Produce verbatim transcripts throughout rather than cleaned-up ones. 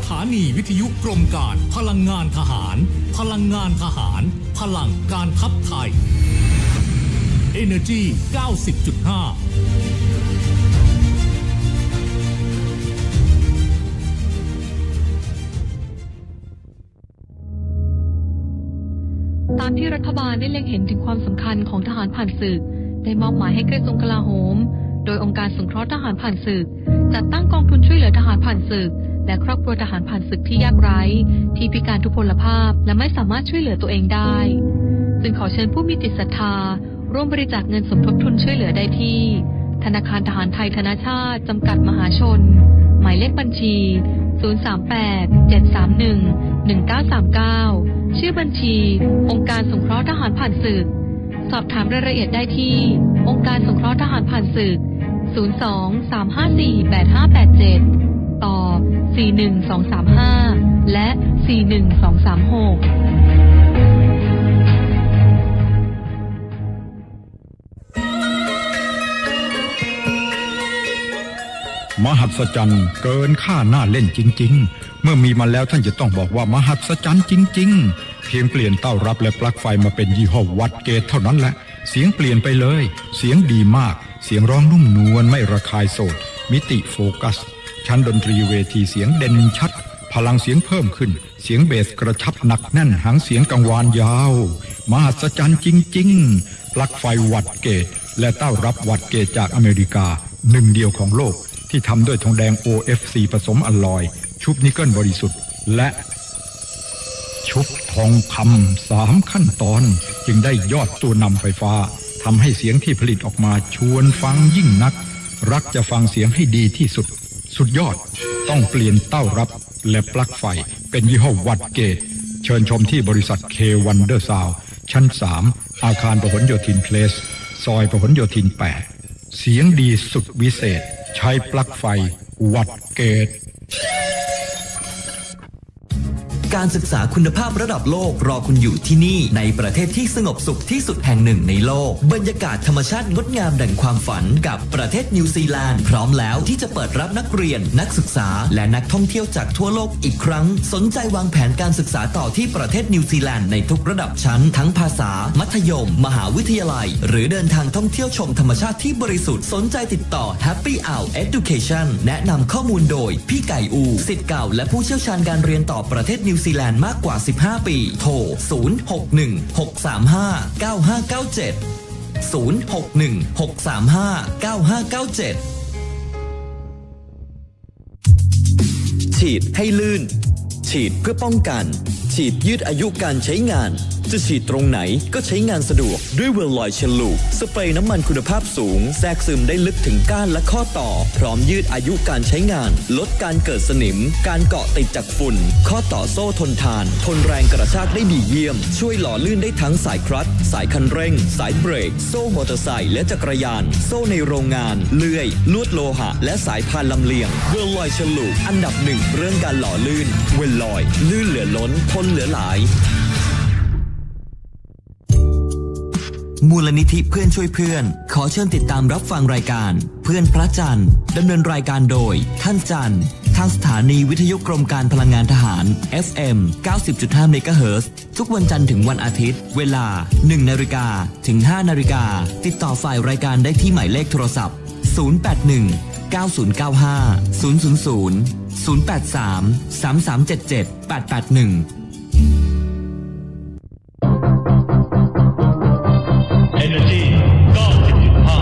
ถานีวิทยุกรมการพลังงานทหารพลังงานทหารพลังการทัพไทย Energy เก้าสิบจุดห้าตามที่รัฐบาลได้เล็งเห็นถึงความสำคัญของทหารผ่านศึกได้มอบหมายให้กระทรวงกลาโหมโดยองค์การสงเคราะห์ทหารผ่านศึกจัดตั้งกองทุนช่วยเหลือทหารผ่านศึกและครอบครัวทหารผ่านศึกที่ยากไร้ที่พิการทุพพลภาพและไม่สามารถช่วยเหลือตัวเองได้จึงขอเชิญผู้มีจิตศรัทธาร่วมบริจาคเงินสมทบทุนช่วยเหลือได้ที่ธนาคารทหารไทยธนชาติจำกัดมหาชนหมายเลขบัญชีศูนย์ สาม แปด เจ็ด สาม หนึ่ง หนึ่ง เก้า สาม เก้าชื่อบัญชีองค์การสงเคราะห์ทหารผ่านศึกสอบถามรายละเอียดได้ที่องค์การสงเคราะห์ทหารผ่านศึกศูนย์ สอง สาม ห้า สี่ แปด ห้า แปด เจ็ดต่อสี่ หนึ่ง สอง สาม ห้าและสี่ หนึ่ง สอง สาม หกมหัศจรรย์เกินค่าหน้าเล่นจริงๆเมื่อมีมาแล้วท่านจะต้องบอกว่ามหัศจรรย์จริงๆเพียงเปลี่ยนเต้ารับและปลั๊กไฟมาเป็นยี่ห้อวัดเกตเท่านั้นแหละเสียงเปลี่ยนไปเลยเสียงดีมากเสียงร้องนุ่มนวลไม่ระคายโสดมิติโฟกัสชั้นดนตรีเวทีเสียงเด่นชัดพลังเสียงเพิ่มขึ้นเสียงเบสกระชับหนักแน่นหางเสียงกังวานยาวมหัศจรรย์จริงๆปลั๊กไฟวัดเกตและเต้ารับวัดเกตจากอเมริกาหนึ่งเดียวของโลกที่ทำด้วยทองแดง โอ เอฟ ซี ผสมอลลอยชุบนิกเกิลบริสุทธิ์และชุบทองคำสามขั้นตอนจึงได้ยอดตัวนำไฟฟ้าทำให้เสียงที่ผลิตออกมาชวนฟังยิ่งนักรักจะฟังเสียงให้ดีที่สุดสุดยอดต้องเปลี่ยนเต้ารับและปลั๊กไฟเป็นยี่ห้อวัดเกตเชิญชมที่บริษัท K Wonder Sound ชั้นสามอาคารพหลโยธินเพลสซอยพหลโยธินแปดเสียงดีสุดวิเศษใช้ปลั๊กไฟวัดเกตการศึกษาคุณภาพระดับโลกรอคุณอยู่ที่นี่ในประเทศที่สงบสุขที่สุดแห่งหนึ่งในโลกบรรยากาศธรรมชาติงดงามดั่งความฝันกับประเทศนิวซีแลนด์พร้อมแล้วที่จะเปิดรับนักเรียนนักศึกษาและนักท่องเที่ยวจากทั่วโลกอีกครั้งสนใจวางแผนการศึกษาต่อที่ประเทศนิวซีแลนด์ในทุกระดับชั้นทั้งภาษามัธยมมหาวิทยาลัยหรือเดินทางท่องเที่ยวชมธรรมชาติที่บริสุทธิ์สนใจติดต่อ Happy Owl Education แนะนำข้อมูลโดยพี่ไก่อูศิษย์เก่าและผู้เชี่ยวชาญการเรียนต่อประเทศนิวซีแลนด์มากกว่าสิบห้าปีโทรศูนย์ หก หนึ่ง หก สาม ห้า เก้า ห้า เก้า เจ็ด ศูนย์ หก หนึ่ง หก สาม ห้า เก้า ห้า เก้า เจ็ดฉีดให้ลื่นฉีดเพื่อป้องกันฉีดยืดอายุการใช้งานจะฉีดตรงไหนก็ใช้งานสะดวกด้วยเวลลอยเชลูสเปรย์น้ำมันคุณภาพสูงแทรกซึมได้ลึกถึงก้านและข้อต่อพร้อมยืดอายุการใช้งานลดการเกิดสนิมการเกาะติดจากฝุ่นข้อต่อโซ่ทนทานทนแรงกระชากได้ดีเยี่ยมช่วยหล่อลื่นได้ทั้งสายคลัตช์สายคันเร่งสายเบรกโซ่มอเตอร์ไซค์และจักรยานโซ่ในโรงงานเลื่อยลวดโลหะและสายพานลำเลียงเวลลอยเชลูอันดับหนึ่งเรื่องการหล่อลื่นเวลลอยลื่นเหลือล้นทนเหลือหลายมูลนิธิเพื่อนช่วยเพื่อนขอเชิญติดตามรับฟังรายการเพื่อนพระจันทร์ดำเนินรายการโดยท่านจันทร์ทางสถานีวิทยุกรมการพลังงานทหาร เอฟ เอ็ม เก้าสิบจุดห้า เมกะเฮิรตซ์ทุกวันจันทร์ถึงวันอาทิตย์เวลา หนึ่ง นาฬิกาถึง ห้า นาฬิกาติดต่อฝ่ายรายการได้ที่หมายเลขโทรศัพท์ศูนย์ แปด หนึ่ง เก้า ศูนย์ เก้า ห้า ศูนย์ ศูนย์ ศูนย์ ศูนย์ แปด สาม สาม สาม เจ็ด เจ็ด แปด แปด หนึ่ง Energy เก้าสิบจุดห้า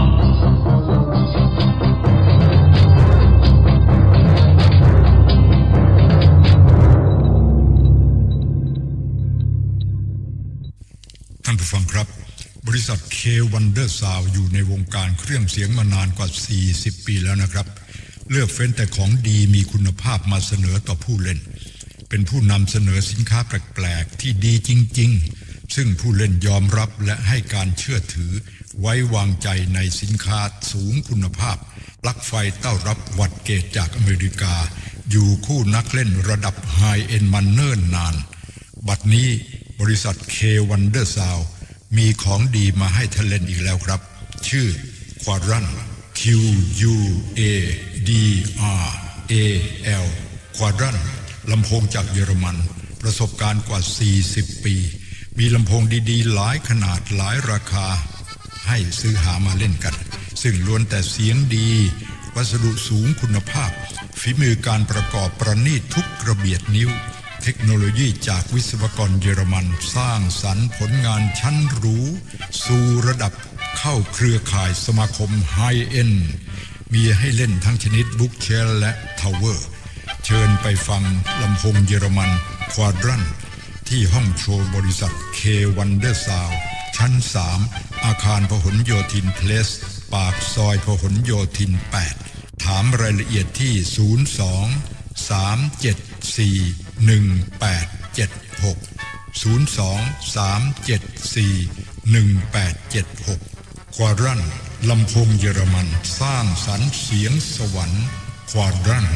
ท่านผู้ฟังครับบริษัท K Wonder Sound อยู่ในวงการเครื่องเสียงมานานกว่าสี่สิบปีแล้วนะครับเลือกเฟ้นแต่ของดีมีคุณภาพมาเสนอต่อผู้เล่นเป็นผู้นำเสนอสินค้าแปลกๆที่ดีจริงๆซึ่งผู้เล่นยอมรับและให้การเชื่อถือไว้วางใจในสินค้าสูงคุณภาพปลั๊กไฟเต้ารับวัดเกตจากอเมริกาอยู่คู่นักเล่นระดับไฮเอ็นด์มาเนิ่นนานบัดนี้บริษัท K Wonder Sound มีของดีมาให้ท่านเล่นอีกแล้วครับชื่อ Quadrant Q U A D R A L Quadrant ลำโพงจากเยอรมันประสบการณ์กว่าสี่สิบปีมีลำโพงดีๆหลายขนาดหลายราคาให้ซื้อหามาเล่นกันซึ่งล้วนแต่เสียงดีวัสดุสูงคุณภาพฝีมือการประกอบประณีตทุกกระเบียดนิ้วเทคโนโลยีจากวิศวกรเยอรมันสร้างสรรค์ผลงานชั้นหรูสู่ระดับเข้าเครือข่ายสมาคมไฮเอ็นด์มีให้เล่นทั้งชนิดบุ๊กเชลและทาวเวอร์เชิญไปฟังลำโพงเยอรมันควาดรันที่ห้องโชว์บริษัทเควันเดอร์ซาวชั้นสามอาคารพหลโยธินเพลสปากซอยพหลโยธินแปดถามรายละเอียดที่ศูนย์ สอง สาม เจ็ด สี่ หนึ่ง แปด เจ็ด หก ศูนย์ สอง สาม เจ็ด สี่ หนึ่ง แปด เจ็ด หกควาดรันลำโพงเยอรมันสร้างสรรค์เสียงสวรรค์ควาดรัน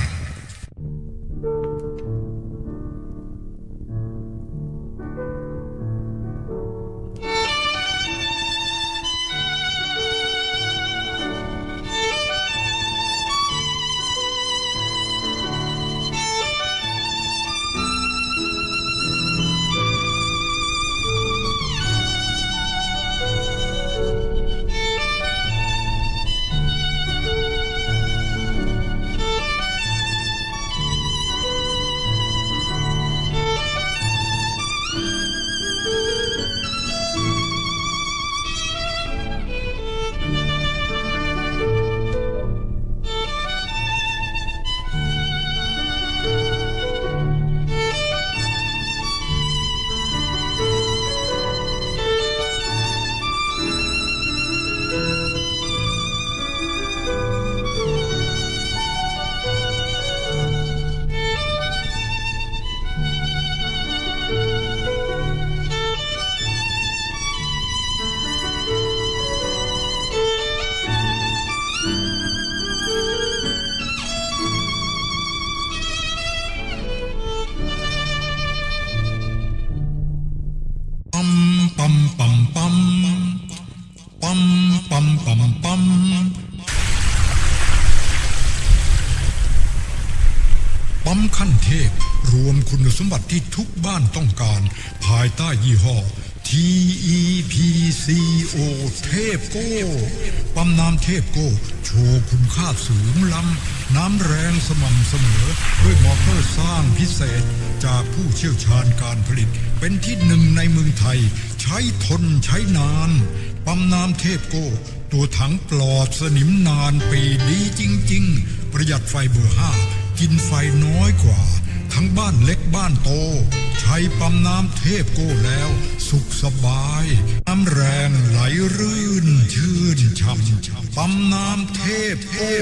ปั๊มขั้นเทพรวมคุณสมบัติที่ทุกบ้านต้องการภายใต้ยี่ห้อ ที อี พี ซี โอ เทพโก้ปั๊มน้ำเทพโก้โชว์คุณค่าสูงล้ำน้ำแรงสม่ำเสมอด้วยมอเตอร์สร้างพิเศษจากผู้เชี่ยวชาญการผลิตเป็นที่หนึ่งในเมืองไทยใช้ทนใช้นานปั๊มน้ำเทพโก้ตัวถังปลอดสนิมนานปีดีจริงๆประหยัดไฟเบอร์ห้ากินไฟน้อยกว่าทั้งบ้านเล็กบ้านโตใช้ปั๊มน้ำเทพโก้แล้วสุขสบายน้ำแรงไหลรื่นชื่นช่ำปั๊มน้ำเทพโก้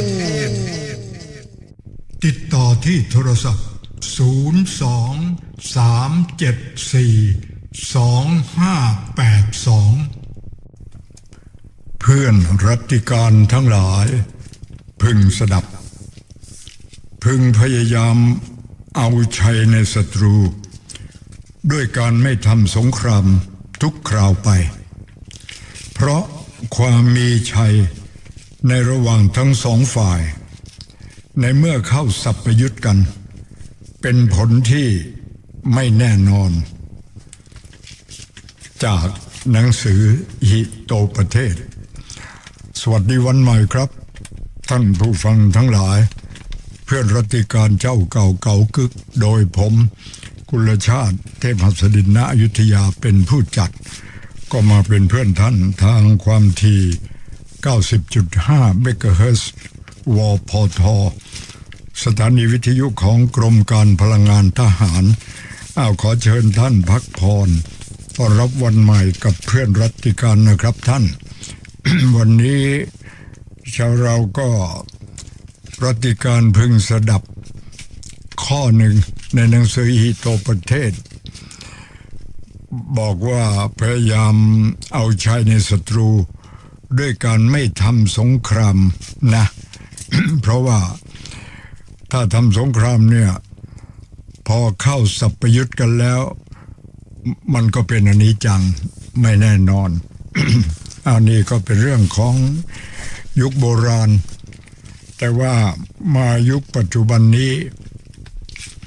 ติดต่อที่โทรศัพท์ศูนย์ สอง สาม เจ็ด สี่ สอง ห้า แปด สองเพื่อนรัตติการทั้งหลายพึงสดับพึงพยายามเอาชัยในศัตรูด้วยการไม่ทำสงครามทุกคราวไปเพราะความมีชัยในระหว่างทั้งสองฝ่ายในเมื่อเข้าสัพยุทธ์กันเป็นผลที่ไม่แน่นอนจากหนังสือหิโตประเทศสวัสดีวันใหม่ครับท่านผู้ฟังทั้งหลายเพื่อนรัติการเจ้าเก่าเก่ากึกโดยผมกุลชาติเทพหัสดินณอยุธยาเป็นผู้จัดก็มาเป็นเพื่อนท่านทางความถี่ เก้าสิบจุดห้า เมกะเฮิรตซ์ วพท.สถานีวิทยุของกรมการพลังงานทหารอ้าวขอเชิญท่านพักผ่อนต้อนรับวันใหม่กับเพื่อนรัติการนะครับท่าน วันนี้ชาวเราก็รัติการพึงสดับข้อหนึ่งในหนังสือหิโตประเทศบอกว่าพยายามเอาชัยในศัตรูด้วยการไม่ทำสงครามนะ เพราะว่าถ้าทำสงครามเนี่ยพอเข้าสัพยุทธ์กันแล้วมันก็เป็นอนิจจังไม่แน่นอน อันนี้ก็เป็นเรื่องของยุคโบราณแต่ว่ามายุคปัจจุบันนี้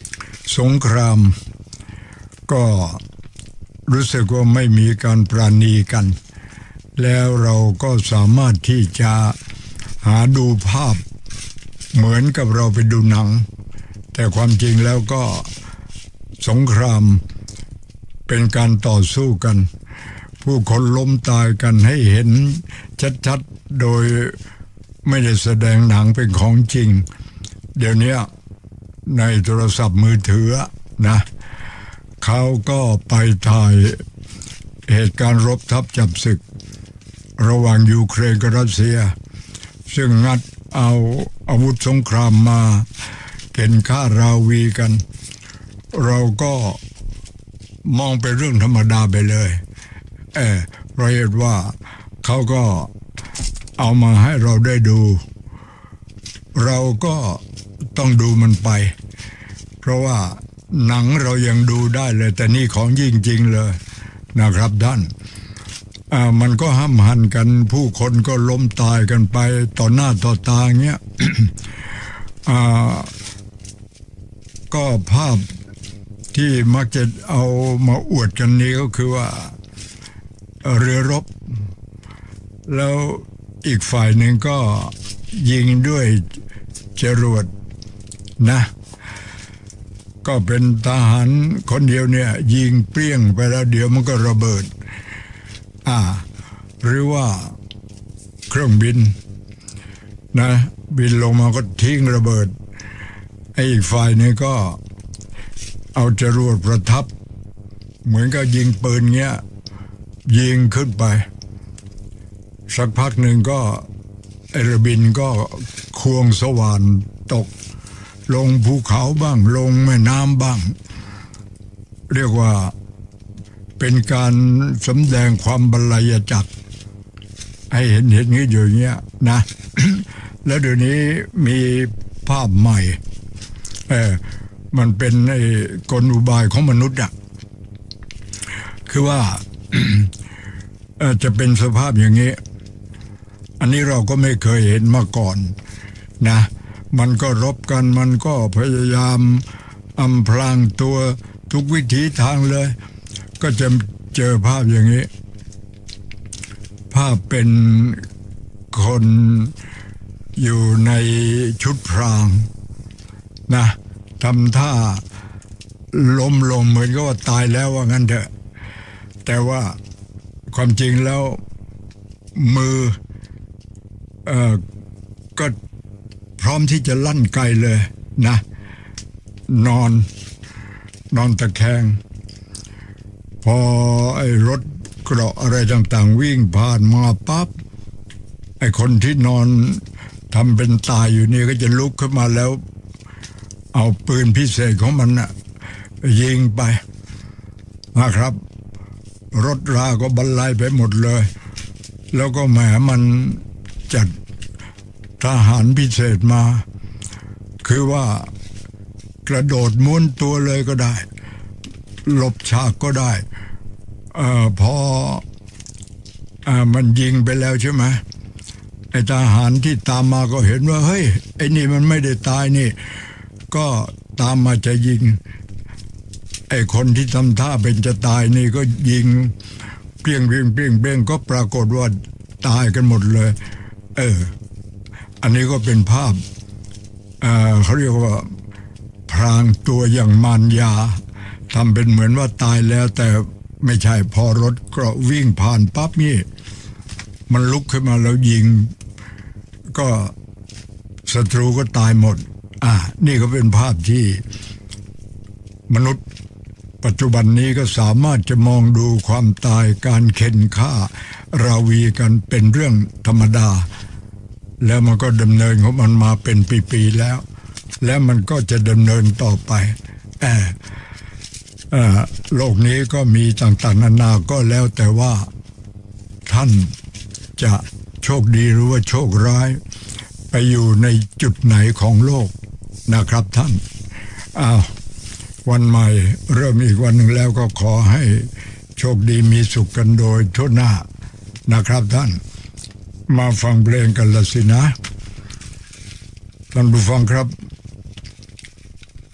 สงครามก็รู้สึกว่าไม่มีการปราณีกันแล้วเราก็สามารถที่จะหาดูภาพเหมือนกับเราไปดูหนังแต่ความจริงแล้วก็สงครามเป็นการต่อสู้กันผู้คนล้มตายกันให้เห็นชัดๆโดยไม่ได้แสดงหนังเป็นของจริงเดี๋ยวนี้ในโทรศัพท์มือถือนะเขาก็ไปถ่ายเหตุการณ์รบทับจับศึกระหว่างยูเครนกับรัสเซียซึ่งงัดเอาอาวุธสงครามมาเข็นฆ่าราวีกันเราก็มองเป็นเรื่องธรรมดาไปเลยเออเพราะเหตุว่าเขาก็เอามาให้เราได้ดูเราก็ต้องดูมันไปเพราะว่าหนังเรายังดูได้เลยแต่นี่ของจริงๆเลยนะครับท่านอ่ามันก็ห้ำหันกันผู้คนก็ล้มตายกันไปต่อหน้าต่อตาเงี้ย อ่าก็ภาพที่มักจะเอามาอวดกันนี้ก็คือว่าเรือรบแล้วอีกฝ่ายหนึ่งก็ยิงด้วยจรวดนะก็เป็นทหารคนเดียวเนี่ยยิงเปรี้ยงไปแล้วเดี๋ยวมันก็ระเบิดอ่าหรือว่าเครื่องบินนะบินลงมาก็ทิ้งระเบิดไอ้อีกฝ่ายนึงก็เอาจรวดประทับเหมือนกับยิงปืนเงี้ยยิงขึ้นไปสักพักหนึ่งก็ไอ้ระบินก็ควงสว่านตกลงภูเขาบ้างลงแม่น้ำบ้างเรียกว่าเป็นการสำแดงความบรรลัยจักรให้เห็นเห็นนี้อยู่อย่างเงี้ยนะ แล้วเดี๋ยวนี้มีภาพใหม่เออมันเป็นไอ้กลอุบายของมนุษย์อ่ะคือว่า จะเป็นสภาพอย่างนี้อันนี้เราก็ไม่เคยเห็นมาก่อนนะมันก็รบกันมันก็พยายามอำพรางตัวทุกวิถีทางเลยก็จะเจอภาพอย่างนี้ภาพเป็นคนอยู่ในชุดพรางนะทำท่าล้มลงเหมือนกับว่าตายแล้วว่างั้นเถอะแต่ว่าความจริงแล้วมือเอ่อก็พร้อมที่จะลั่นไกเลยนะนอนนอนตะแคงพอไอ้รถเกราะอะไรต่างๆวิ่งผ่านมาปั๊บไอ้คนที่นอนทำเป็นตายอยู่นี่ก็จะลุกขึ้นมาแล้วเอาปืนพิเศษของมันน่ะยิงไปนะครับรถราก็บรรลัยไปหมดเลยแล้วก็แหมมันจัดทหารพิเศษมาคือว่ากระโดดม้วนตัวเลยก็ได้หลบฉากก็ได้เอ่อพออ่ามันยิงไปแล้วใช่ไหมไอ้ทหารที่ตามมาก็เห็นว่าเฮ้ยไอ้นี่มันไม่ได้ตายนี่ก็ตามมาจะยิงไอ้คนที่ทำท่าเป็นจะตายนี่ก็ยิงเปรี้ยงเปรี้ยงเปรี้ยงเปรี้ยงก็ปรากฏว่าตายกันหมดเลยเอออันนี้ก็เป็นภาพเอ่อเขาเรียกว่าพรางตัวอย่างมารยาทำเป็นเหมือนว่าตายแล้วแต่ไม่ใช่พอรถก็วิ่งผ่านปั๊บนี่มันลุกขึ้นมาแล้วยิงก็ศัตรูก็ตายหมดอ่านี่ก็เป็นภาพที่มนุษย์ปัจจุบันนี้ก็สามารถจะมองดูความตายการเข็นฆ่าราวีกันเป็นเรื่องธรรมดาแล้วมันก็ดำเนินของมันมาเป็นปีๆแล้วและมันก็จะดำเนินต่อไปเออเออโลกนี้ก็มีต่างๆนานาก็แล้วแต่ว่าท่านจะโชคดีหรือว่าโชคร้ายไปอยู่ในจุดไหนของโลกนะครับท่านอ้าววันใหม่เริ่มอีกวันหนึ่งแล้วก็ขอให้โชคดีมีสุขกันโดยทั่วหน้านะครับท่านมาฟังเพลงกันละสินะท่านผู้ฟังครับ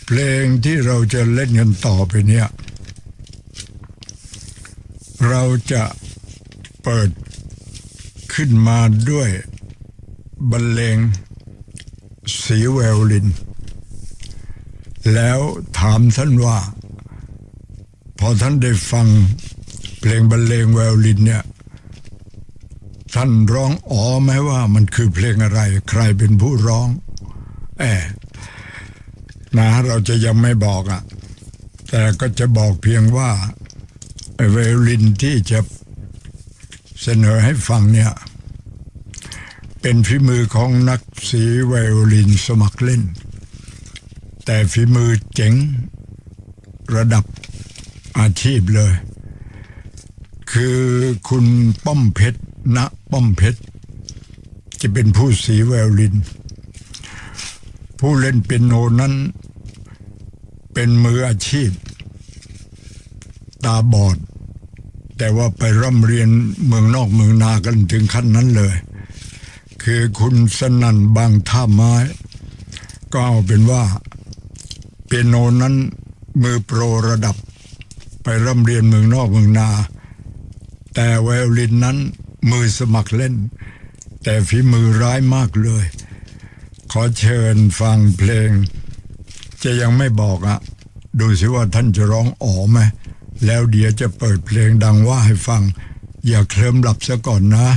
เพลงที่เราจะเล่นกันต่อไปเนี่ยเราจะเปิดขึ้นมาด้วยบรรเลงสีไวโอลินแล้วถามท่านว่าพอท่านได้ฟังเพลงบรรเลงไวโอลินเนี่ยท่านร้องอ๋อไหมว่ามันคือเพลงอะไรใครเป็นผู้ร้องแอบนะเราจะยังไม่บอกอ่ะแต่ก็จะบอกเพียงว่าไวโอลินที่จะเสนอให้ฟังเนี่ยเป็นฝีมือของนักสีไวโอลินสมัครเล่นแต่ฝีมือเจ๋งระดับอาชีพเลยคือคุณป้อมเพชรณป้อมเพชรจะเป็นผู้สีไวโอลินผู้เล่นเปียโนนั้นเป็นมืออาชีพตาบอดแต่ว่าไปร่ำเรียนเมืองนอกเมืองนากันถึงขั้นนั้นเลยคือคุณสนั่นบางท่าไม้ก็เอาเป็นว่าเปียโนนั้นมือโปรระดับไปร่ำเรียนเมืองนอกเมืองนาแต่ไวโอลินนั้นมือสมัครเล่นแต่ฝีมือร้ายมากเลยขอเชิญฟังเพลงจะยังไม่บอกอ่ะดูสิว่าท่านจะร้องอ๋อไหมแล้วเดี๋ยวจะเปิดเพลงดังว่าให้ฟังอย่าเคลิ้มหลับซะก่อนนะ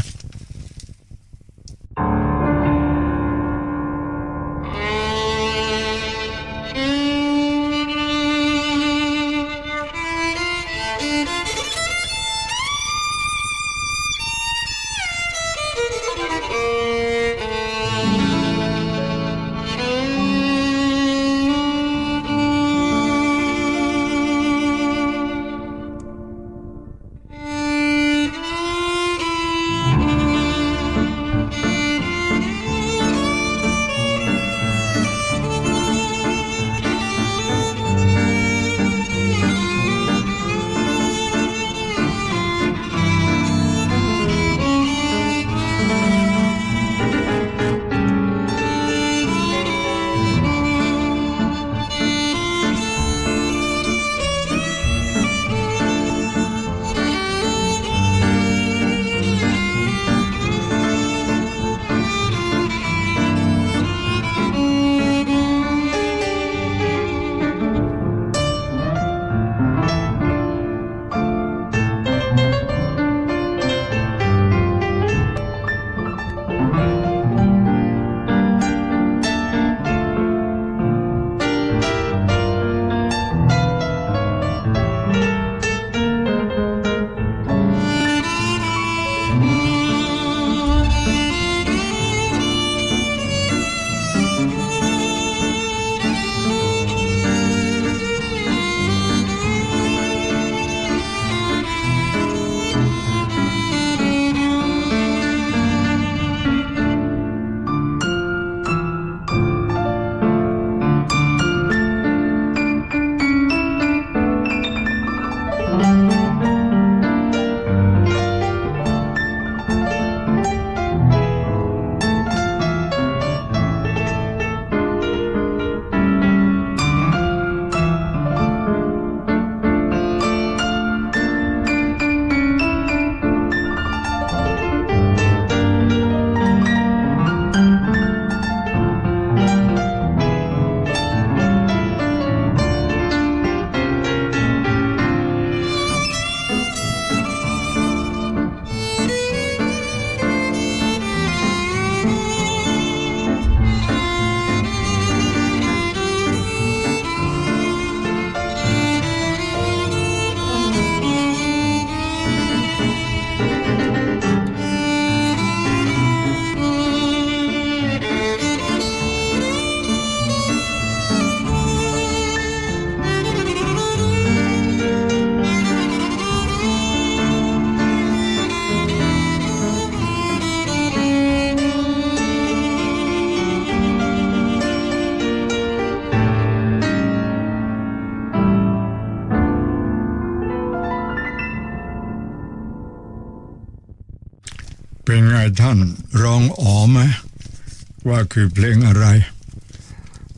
เป็นไงท่าน ร้องอ๋อไหมว่าคือเพลงอะไร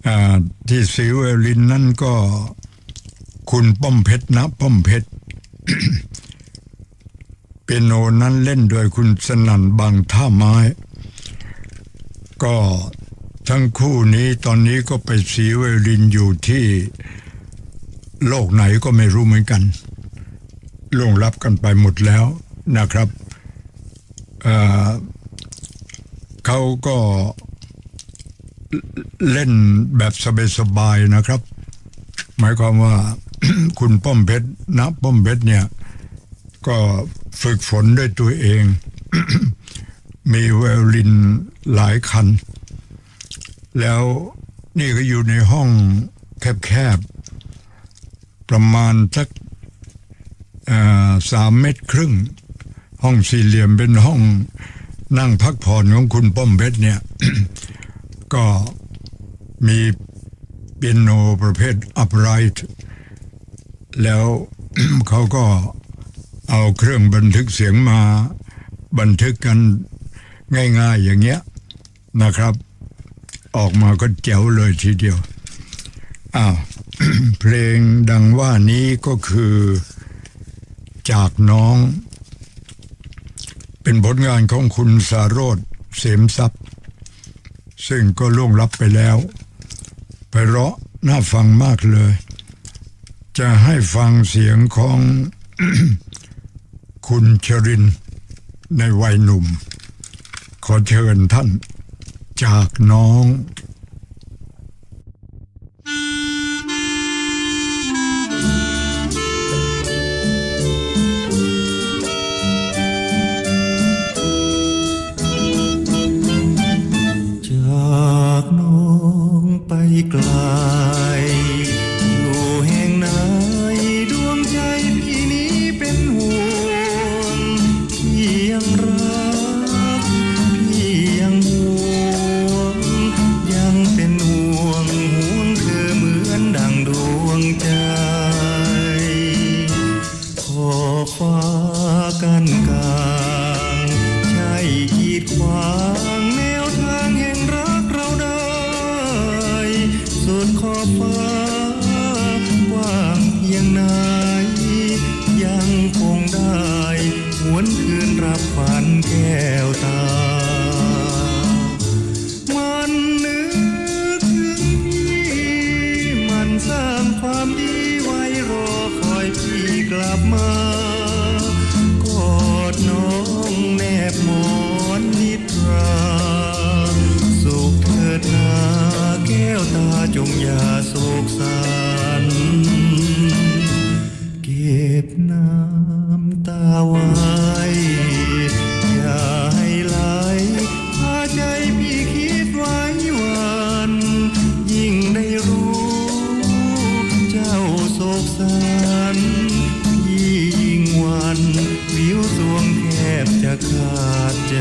ที่สีไวโอลินนั่นก็คุณป้อมเพชรนะป้อมเพชร เปียโนนั้นเล่นโดยคุณสนั่นบางท่าไม้ก็ทั้งคู่นี้ตอนนี้ก็ไปสีไวโอลินอยู่ที่โลกไหนก็ไม่รู้เหมือนกันล่วงลับกันไปหมดแล้วนะครับ เอ่อเขาก็เล่นแบบสบายๆนะครับหมายความว่า คุณป้อมเพชรนะป้อมเพชรเนี่ยก็ฝึกฝนด้วยตัวเอง มีไวโอลินหลายคันแล้วนี่ก็อยู่ในห้องแคบๆประมาณสักสามเมตรครึ่งห้องสี่เหลี่ยมเป็นห้องนั่งพักผ่อนของคุณป้อมเพชรเนี่ย ก็มีเปียโนประเภท upright แล้ว เขาก็เอาเครื่องบันทึกเสียงมาบันทึกกันง่ายๆอย่างเงี้ยนะครับออกมาก็แจ๋วเลยทีเดียวอ้าว เพลงดังว่านี้ก็คือจากน้องเป็นผลงานของคุณสาโรจน์เสมทรัพย์ซึ่งก็ล่วงลับไปแล้วไพเราะน่าฟังมากเลยจะให้ฟังเสียงของ คุณชรินทร์ในวัยหนุ่มขอเชิญท่านจากน้องจากน้องไปไกลอยู่แห่งไหนดวงใจพี่นี้เป็นห่วงพี่ยังรักพี่ยังห่วงยังเป็นห่วงห่วงเธอเหมือนดังดวงใจขอบฟ้ากันกลางใช่กีดขวางแนวทางแห่งรักเราได้สุดขอบฟ้ากว้างเพียงไหนยังคงได้หวนคืนรับฝันแก้วตามันนึกถึงพี่มันสร้างความดีไว้รอคอยพี่กลับมากอดน้องแนบหมอนนิทราสุขเถิดนาแก้วตาจงอย่าโศกสันเก็บน้ำตาไว้อย่าให้ไหลพาใจพี่คิดไว้วันยิ่งได้รู้เจ้าโศกสันพี่ยิ่งวันวิวสวงแทบจะขาดใจ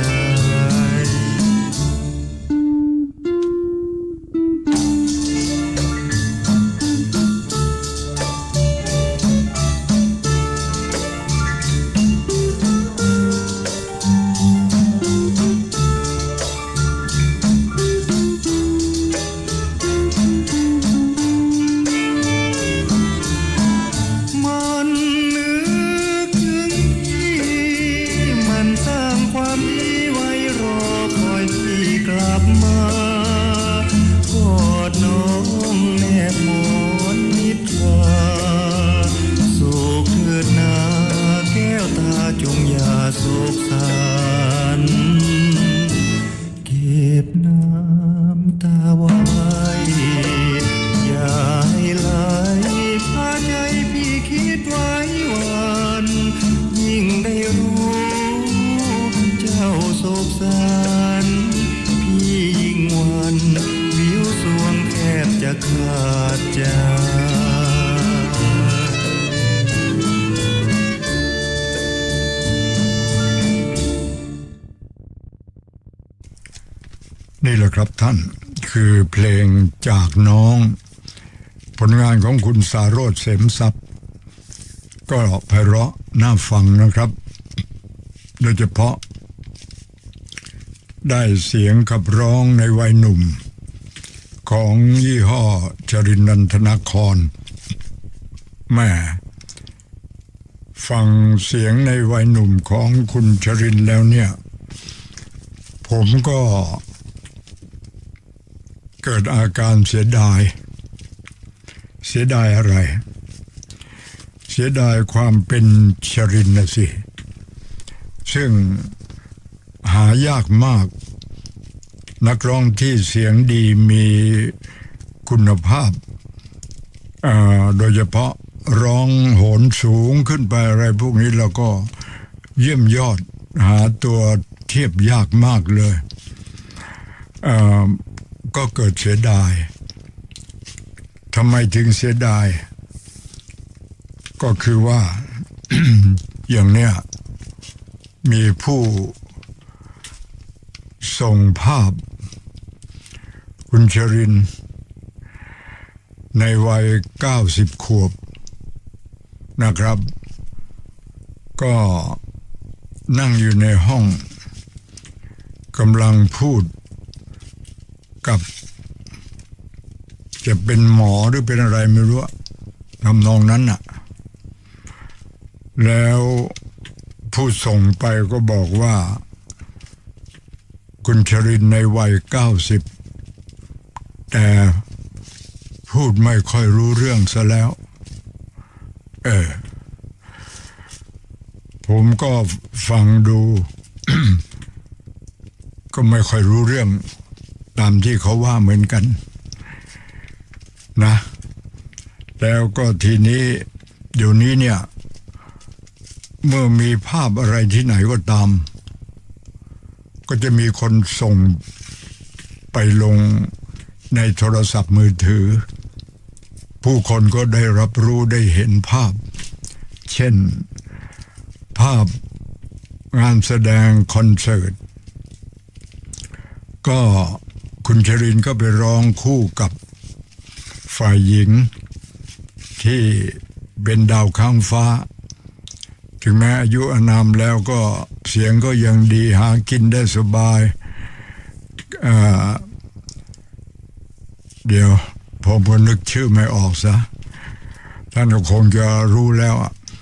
นี่แหละครับท่านคือเพลงจากน้องผลงานของคุณสาโรจน์เสมทรัพย์ก็ไพเราะน่าฟังนะครับโดยเฉพาะได้เสียงขับร้องในวัยหนุ่มของยี่ห้อจรินนันทนาครแม่ฟังเสียงในวัยหนุ่มของคุณชรินแล้วเนี่ยผมก็เกิดอาการเสียดายเสียดายอะไรเสียดายความเป็นชรินนะสิซึ่งหายากมากนักร้องที่เสียงดีมีคุณภาพโดยเฉพาะร้องโหนสูงขึ้นไปอะไรพวกนี้แล้วก็เยี่ยมยอดหาตัวเทียบยากมากเลยก็เกิดเสียดายทำไมถึงเสียดายก็คือว่า อย่างเนี้ยมีผู้ส่งภาพคุณชรินในวัยเก้าสิบขวบนะครับก็นั่งอยู่ในห้องกำลังพูดกับจะเป็นหมอหรือเป็นอะไรไม่รู้ทำนองนั้นน่ะแล้วผู้ส่งไปก็บอกว่าคุณชรินในวัยเก้าสิบแต่พูดไม่ค่อยรู้เรื่องซะแล้วเออผมก็ฟังดู ก็ไม่ค่อยรู้เรื่องตามที่เขาว่าเหมือนกันนะแล้วก็ทีนี้เดี๋ยวนี้เนี่ยเมื่อมีภาพอะไรที่ไหนก็ตามก็จะมีคนส่งไปลงในโทรศัพท์มือถือผู้คนก็ได้รับรู้ได้เห็นภาพเช่นภาพงานแสดงคอนเสิร์ตก็คุณชรินก็ไปร้องคู่กับฝ่ายหญิงที่เป็นดาวข้างฟ้าถึงแม้อายุอานามแล้วก็เสียงก็ยังดีหากินได้สบายเอ่อเดี๋ยวผมก็นึกชื่อไม่ออกซะท่านก็คงจะรู้แล้ว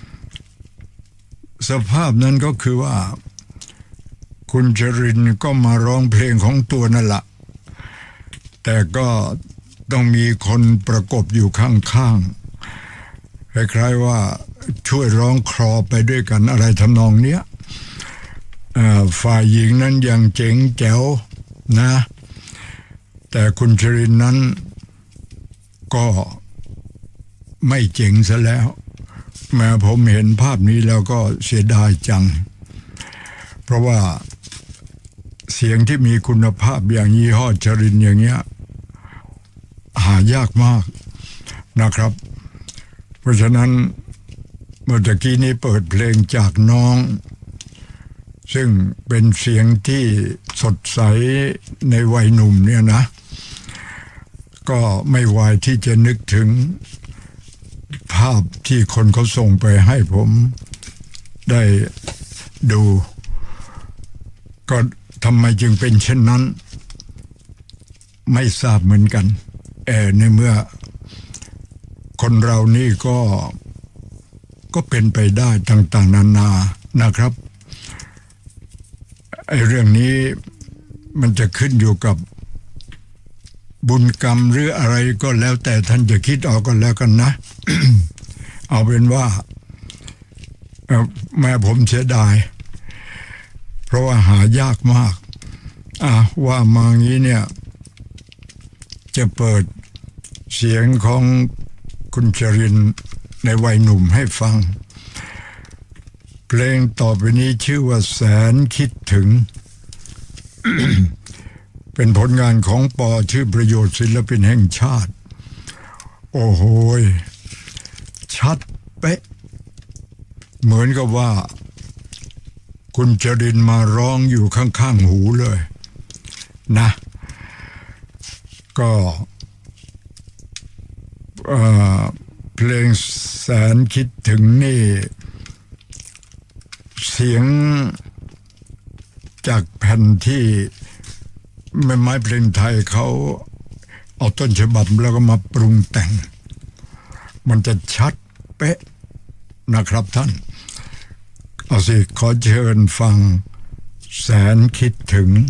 สภาพนั้นก็คือว่าคุณชรินก็มาร้องเพลงของตัวนั่นแหละแต่ก็ต้องมีคนประกบอยู่ข้างๆคล้ายๆว่าช่วยร้องคลอไปด้วยกันอะไรทำนองเนี้ยฝ่ายหญิงนั้นยังเจ๋งแจ๋วนะแต่คุณชรินนั้นก็ไม่เจ๋งซะแล้วแม้ผมเห็นภาพนี้แล้วก็เสียดายจังเพราะว่าเสียงที่มีคุณภาพอย่างยี่ห้อชรินอย่างเงี้ยหายากมากนะครับเพราะฉะนั้นเมื่อตะกี้นี้เปิดเพลงจากน้องซึ่งเป็นเสียงที่สดใสในวัยหนุ่มเนี่ยนะก็ไม่วายที่จะนึกถึงภาพที่คนเขาส่งไปให้ผมได้ดูก็ทำไมจึงเป็นเช่นนั้นไม่ทราบเหมือนกันแอในเมื่อคนเรานี่ก็ก็เป็นไปได้ต่างๆนานานะครับไอ้เรื่องนี้มันจะขึ้นอยู่กับบุญกรรมหรืออะไรก็แล้วแต่ท่านจะคิดเอาก็แล้วกันนะ เอาเป็นว่าแม่ผมเสียดายเพราะว่าหายากมากอ่ะว่ามางี้เนี่ยจะเปิดเสียงของคุณชรินในวัยหนุ่มให้ฟังเพลงต่อไปนี้ชื่อว่าแสนคิดถึง เป็นผลงานของปอชื่อประโยชน์ศิลปินแห่งชาติโอ้โหชัดเป๊ะเหมือนกับว่าคุณชรินมาร้องอยู่ข้างๆหูเลยนะก็เพลงแสนคิดถึงนี่เสียงจากแผ่นที่แม่ไม้เพลงไทยเขาเอาต้นฉบับแล้วก็มาปรุงแต่งมันจะชัดเป๊ะนะครับท่านเอาสิขอเชิญฟังแสนคิดถึง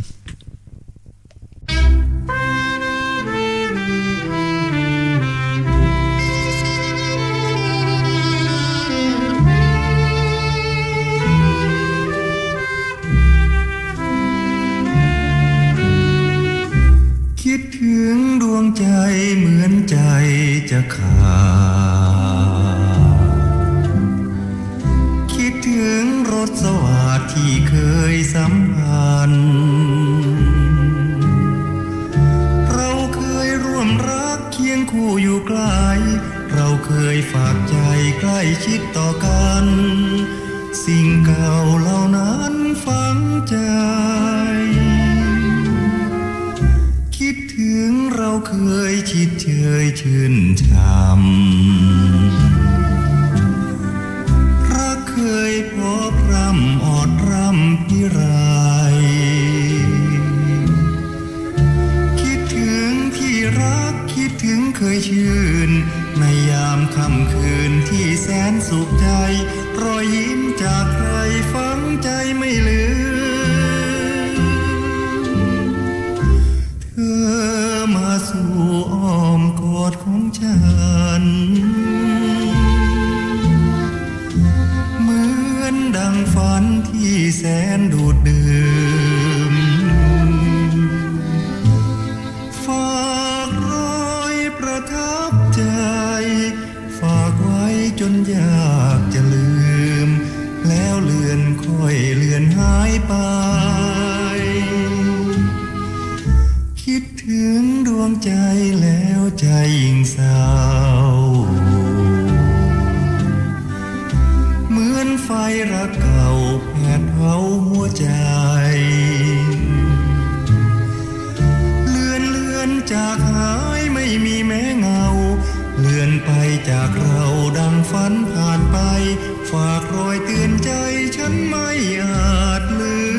คิดถึงดวงใจเหมือนใจจะขาดคิดถึงรสสวัสดิ์ที่เคยสัมพันธ์เราเคยร่วมรักเคียงคู่อยู่ไกลเราเคยฝากใจใกล้ชิดต่อกันสิ่งเก่าเหล่านั้นฝังใจคิดถึงเราเคยชิดเชยชื่นช่ำรักเคยพบรำออดรำพิไรคิดถึงที่รักคิดถึงเคยชื่นในยามค่ำคืนที่แสนสุขใจรอยยิ้มจากใครฝังใจไม่ลืมเธอมาสู่อ้อมกอดของฉันเหมือนดังฝันที่แสนดูดดื่มฝากรอยประทับใจฝากไว้จนอยากจะลืมแล้วเลือนค่อยเลือนหายไปคิดถึงดวงใจแล้วใจยิ่งเศร้าเหมือนไฟรักเก่าแผดเผาหัวใจเลือนเลือนจากหายไม่มีแม้เงาเลือนไปจากเราดังฝันผ่านไปฝากรอยเตือนใจฉันไม่อาจลืม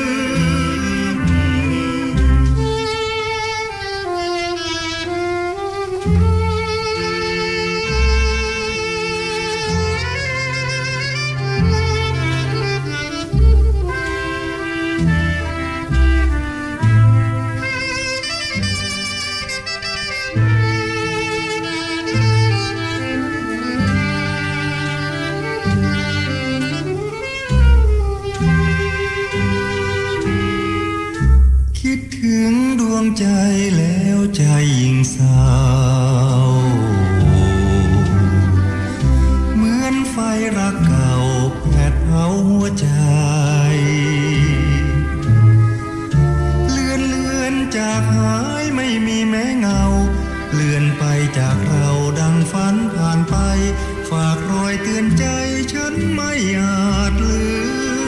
คิดถึงดวงใจแล้วใจยิ่งเศร้าเหมือนไฟรักเก่าแผดเผาหัวใจเลือนเลือนจากหายไม่มีแม้เงาเลือนไปจากเราดังฝันผ่านไปฝากรอยเตือนใจฉันไม่อาจลืม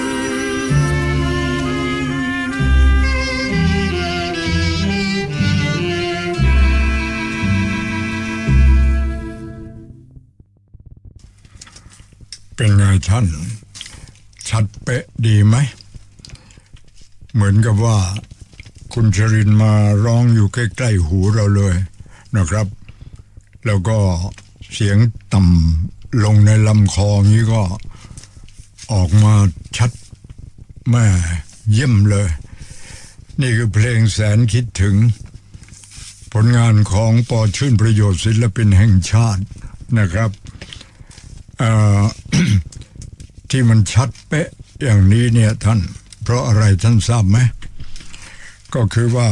เป็นไงท่านชัดเป๊ะดีไหมเหมือนกับว่าคุณชรินมาร้องอยู่ใกล้ๆหูเราเลยนะครับแล้วก็เสียงต่ำลงในลำคอนี้ก็ออกมาชัดแม่เยี่ยมเลยนี่คือเพลงแสนคิดถึงผลงานของป.ชื่นประโยชน์ศิลปินแห่งชาตินะครับที่มันชัดเป๊ะอย่างนี้เนี่ยท่านเพราะอะไรท่านทราบไหมก็คือว่า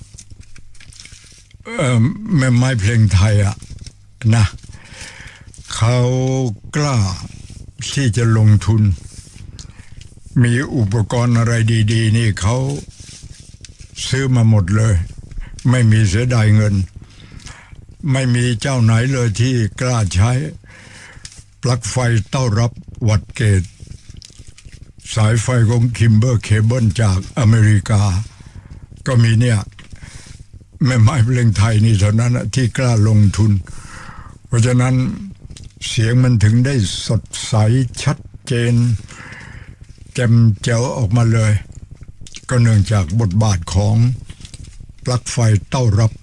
แม่ไม้เพลงไทยอะนะเขากล้าที่จะลงทุนมีอุปกรณ์อะไรดีๆนี่เขาซื้อมาหมดเลยไม่มีเสียดายเงินไม่มีเจ้าไหนเลยที่กล้าใช้ปลั๊กไฟเต้ารับวัดเกตสายไฟของคิมเบอร์เคเบิลจากอเมริกาก็มีเนี่ยแม่ไม้เพลงไทยนี่เท่านั้นที่กล้าลงทุนเพราะฉะนั้นเสียงมันถึงได้สดใสชัดเจนแจ่มแจ๋วออกมาเลยก็เนื่องจากบทบาทของปลั๊กไฟเต้ารับ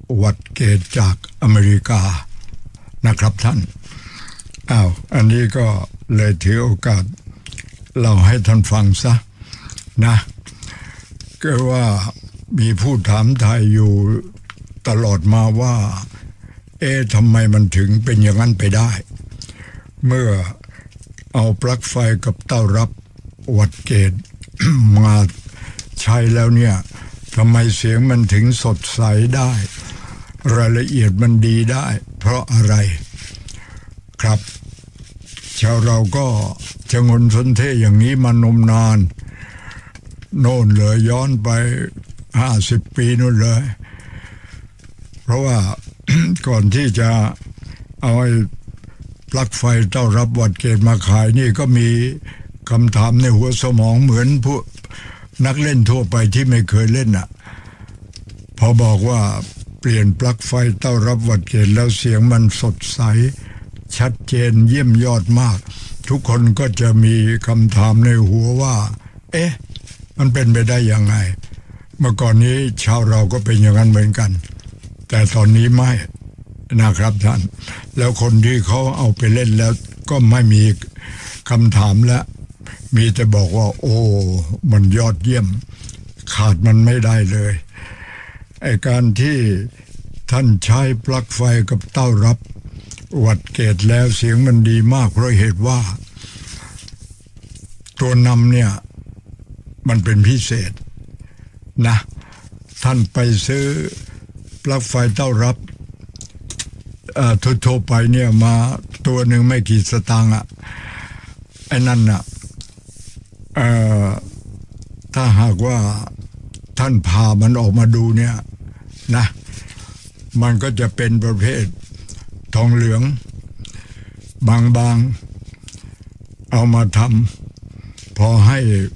วัตเกตจากอเมริกานะครับท่านอ้าวอันนี้ก็เลยถือโอกาสเล่าให้ท่านฟังซะนะก็ว่ามีผู้ถามไทยอยู่ตลอดมาว่าเอ๊ะทำไมมันถึงเป็นอย่างนั้นไปได้เมื่อเอาปลั๊กไฟกับเต้ารับวัตเกต มาใช้แล้วเนี่ยทำไมเสียงมันถึงสดใสได้รายละเอียดมันดีได้เพราะอะไรครับชาวเราก็ชงนสนเทอย่างนี้มานมนานโน่นเลยย้อนไปห้าสิบปีนู่นเลยเพราะว่า ก่อนที่จะเอาไอ้ปลั๊กไฟเต้ารับวัตเกตมาขายนี่ก็มีคำถามในหัวสมองเหมือนพวกนักเล่นทั่วไปที่ไม่เคยเล่นอ่ะพอบอกว่าเปลี่ยนปลั๊กไฟเต้ารับวัตเกตแล้วเสียงมันสดใสชัดเจนเยี่ยมยอดมากทุกคนก็จะมีคำถามในหัวว่าเอ๊ะมันเป็นไปได้ยังไงเมื่อก่อนนี้ชาวเราก็เป็นอย่างนั้นเหมือนกันแต่ตอนนี้ไม่นะครับท่านแล้วคนที่เขาเอาไปเล่นแล้วก็ไม่มีคำถามแล้วมีแต่บอกว่าโอ้มันยอดเยี่ยมขาดมันไม่ได้เลยไอ้การที่ท่านใช้ปลั๊กไฟกับเต้ารับวัตเกตแล้วเสียงมันดีมากเพราะเหตุว่าตัวนำเนี่ยมันเป็นพิเศษนะท่านไปซื้อปลั๊กไฟเต้ารับทั่วๆไปเนี่ยมาตัวหนึ่งไม่กี่สตางค์อ่ะไอ้นั่นน่ะถ้าหากว่าท่านพามันออกมาดูเนี่ยนะมันก็จะเป็นประเภททองเหลืองบางๆเอามาทำพอให้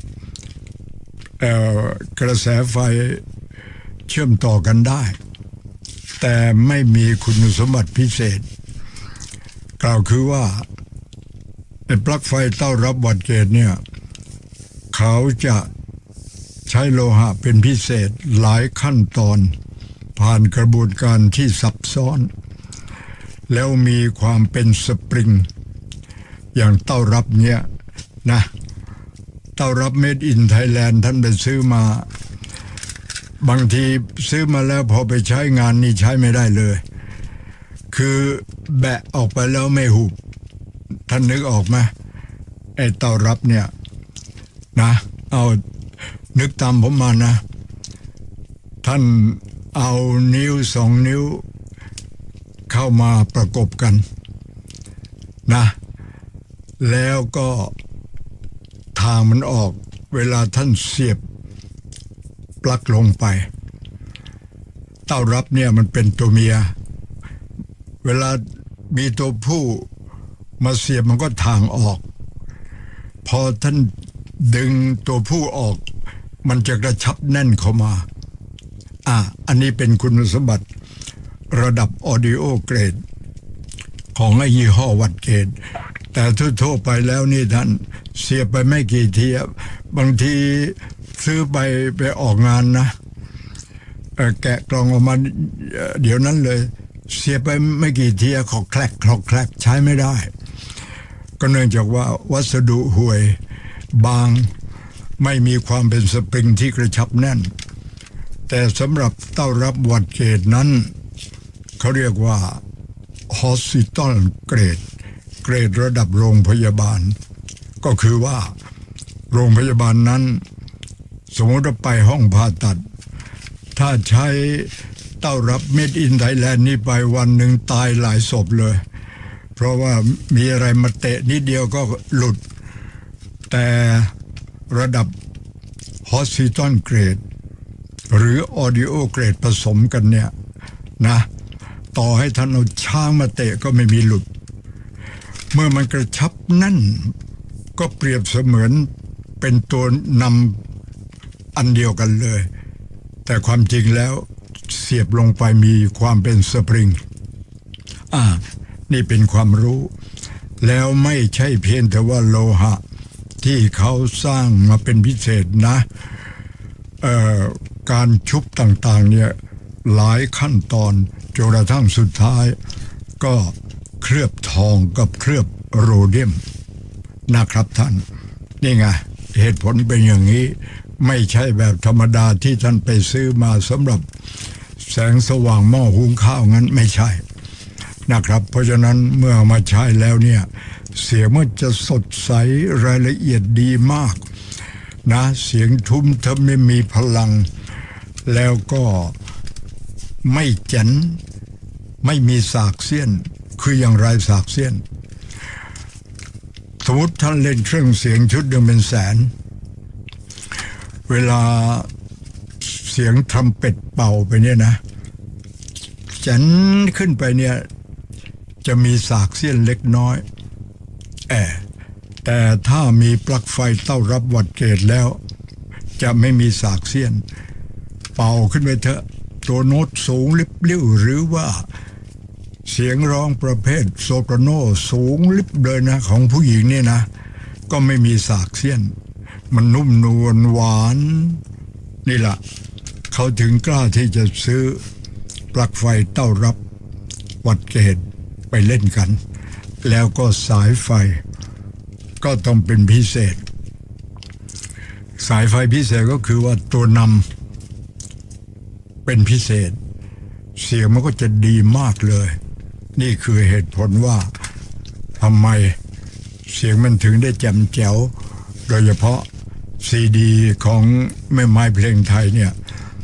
กระแสไฟเชื่อมต่อกันได้แต่ไม่มีคุณสมบัติพิเศษกล่าวคือว่าไอ้ปลั๊กไฟเต้ารับวัตเกตเนี่ยเขาจะใช้โลหะเป็นพิเศษหลายขั้นตอนผ่านกระบวนการที่ซับซ้อนแล้วมีความเป็นสปริงอย่างเต้ารับเนี่ยนะเต้ารับเมดอินไทยแลนด์ท่านไปซื้อมาบางทีซื้อมาแล้วพอไปใช้งานนี่ใช้ไม่ได้เลยคือแบะออกไปแล้วไม่หุบท่านนึกออกไหมไอ้เต้ารับเนี่ยนะเอานึกตามผมมานะท่านเอานิ้วสองนิ้วเข้ามาประกบกันนะแล้วก็ทางมันออกเวลาท่านเสียบปลั๊กลงไปเต้ารับเนี่ยมันเป็นตัวเมียเวลามีตัวผู้มาเสียบมันก็ทางออกพอท่านดึงตัวผู้ออกมันจะกระชับแน่นเข้ามาอ่ะอันนี้เป็นคุณสมบัติระดับออดิโอเกรดของไอ้ยี่ห้อวัตเกตแต่ทั่วๆไปแล้วนี่ท่านเสียบไปไม่กี่ทีบางทีซื้อไปไปออกงานนะแกะกล่องออกมาเดี๋ยวนั้นเลยเสียบไปไม่กี่ทีขอแคลกคลอกแคลกใช้ไม่ได้ก็เนื่องจากว่าวัสดุห่วยบางไม่มีความเป็นสปริงที่กระชับแน่นแต่สำหรับเต้ารับวัตเกตนั้นเขาเรียกว่า hospital เกรดเกรดระดับโรงพยาบาลก็คือว่าโรงพยาบาลนั้นสมมติว่าไปห้องผ่าตัดถ้าใช้เต้ารับเมดอินไทยแลนด์นี่ไปวันหนึ่งตายหลายศพเลยเพราะว่ามีอะไรมาเตะนิดเดียวก็หลุดแต่ระดับ hospital เกรดหรือ audio เกรดผสมกันเนี่ยนะต่อให้ท่านเอาช้างมาเตะก็ไม่มีหลุดเมื่อมันกระชับนั่นก็เปรียบเสมือนเป็นตัวนำอันเดียวกันเลยแต่ความจริงแล้วเสียบลงไปมีความเป็นสปริงอ่านี่เป็นความรู้แล้วไม่ใช่เพียงแต่ว่าโลหะที่เขาสร้างมาเป็นพิเศษนะเอ่อการชุบต่างๆเนี่ยหลายขั้นตอนจนกระทั่งสุดท้ายก็เคลือบทองกับเคลือบโรเดียมนะครับท่านนี่ไงเหตุผลเป็นอย่างนี้ไม่ใช่แบบธรรมดาที่ท่านไปซื้อมาสำหรับแสงสว่างหม้อหุงข้าวงั้นไม่ใช่นะครับเพราะฉะนั้นเมื่อมาใช้แล้วเนี่ยเสียงมันจะสดใสรายละเอียดดีมากนะเสียงทุ้มทำให้มีพลังแล้วก็ไม่เจ๋นไม่มีสากเสี้ยนคืออย่างไรสากเสี้ยนสมมติท่านเล่นเครื่องเสียงชุดหนึ่งเป็นแสนเวลาเสียงทรัมเป็ตเป่าไปเนี่ยนะเจ๋นขึ้นไปเนี่ยจะมีสากเสี้ยนเล็กน้อยแอแต่ถ้ามีปลั๊กไฟเต้ารับวัดเกตแล้วจะไม่มีสากเสี้ยนเป่าขึ้นไปเถอะตัวโน้ตสูงลิบลิ่วหรือว่าเสียงร้องประเภทโซปราโนสูงลิบเลยนะของผู้หญิงเนี่ยนะก็ไม่มีสากเสี้ยนมันนุ่มนวลหวานนี่แหละเขาถึงกล้าที่จะซื้อปลั๊กไฟเต้ารับวัดเกตไปเล่นกันแล้วก็สายไฟก็ต้องเป็นพิเศษสายไฟพิเศษก็คือว่าตัวนำเป็นพิเศษเสียงมันก็จะดีมากเลยนี่คือเหตุผลว่าทำไมเสียงมันถึงได้แจ่มแจ๋วโดยเฉพาะซีดีของแม่ไม้เพลงไทยเนี่ย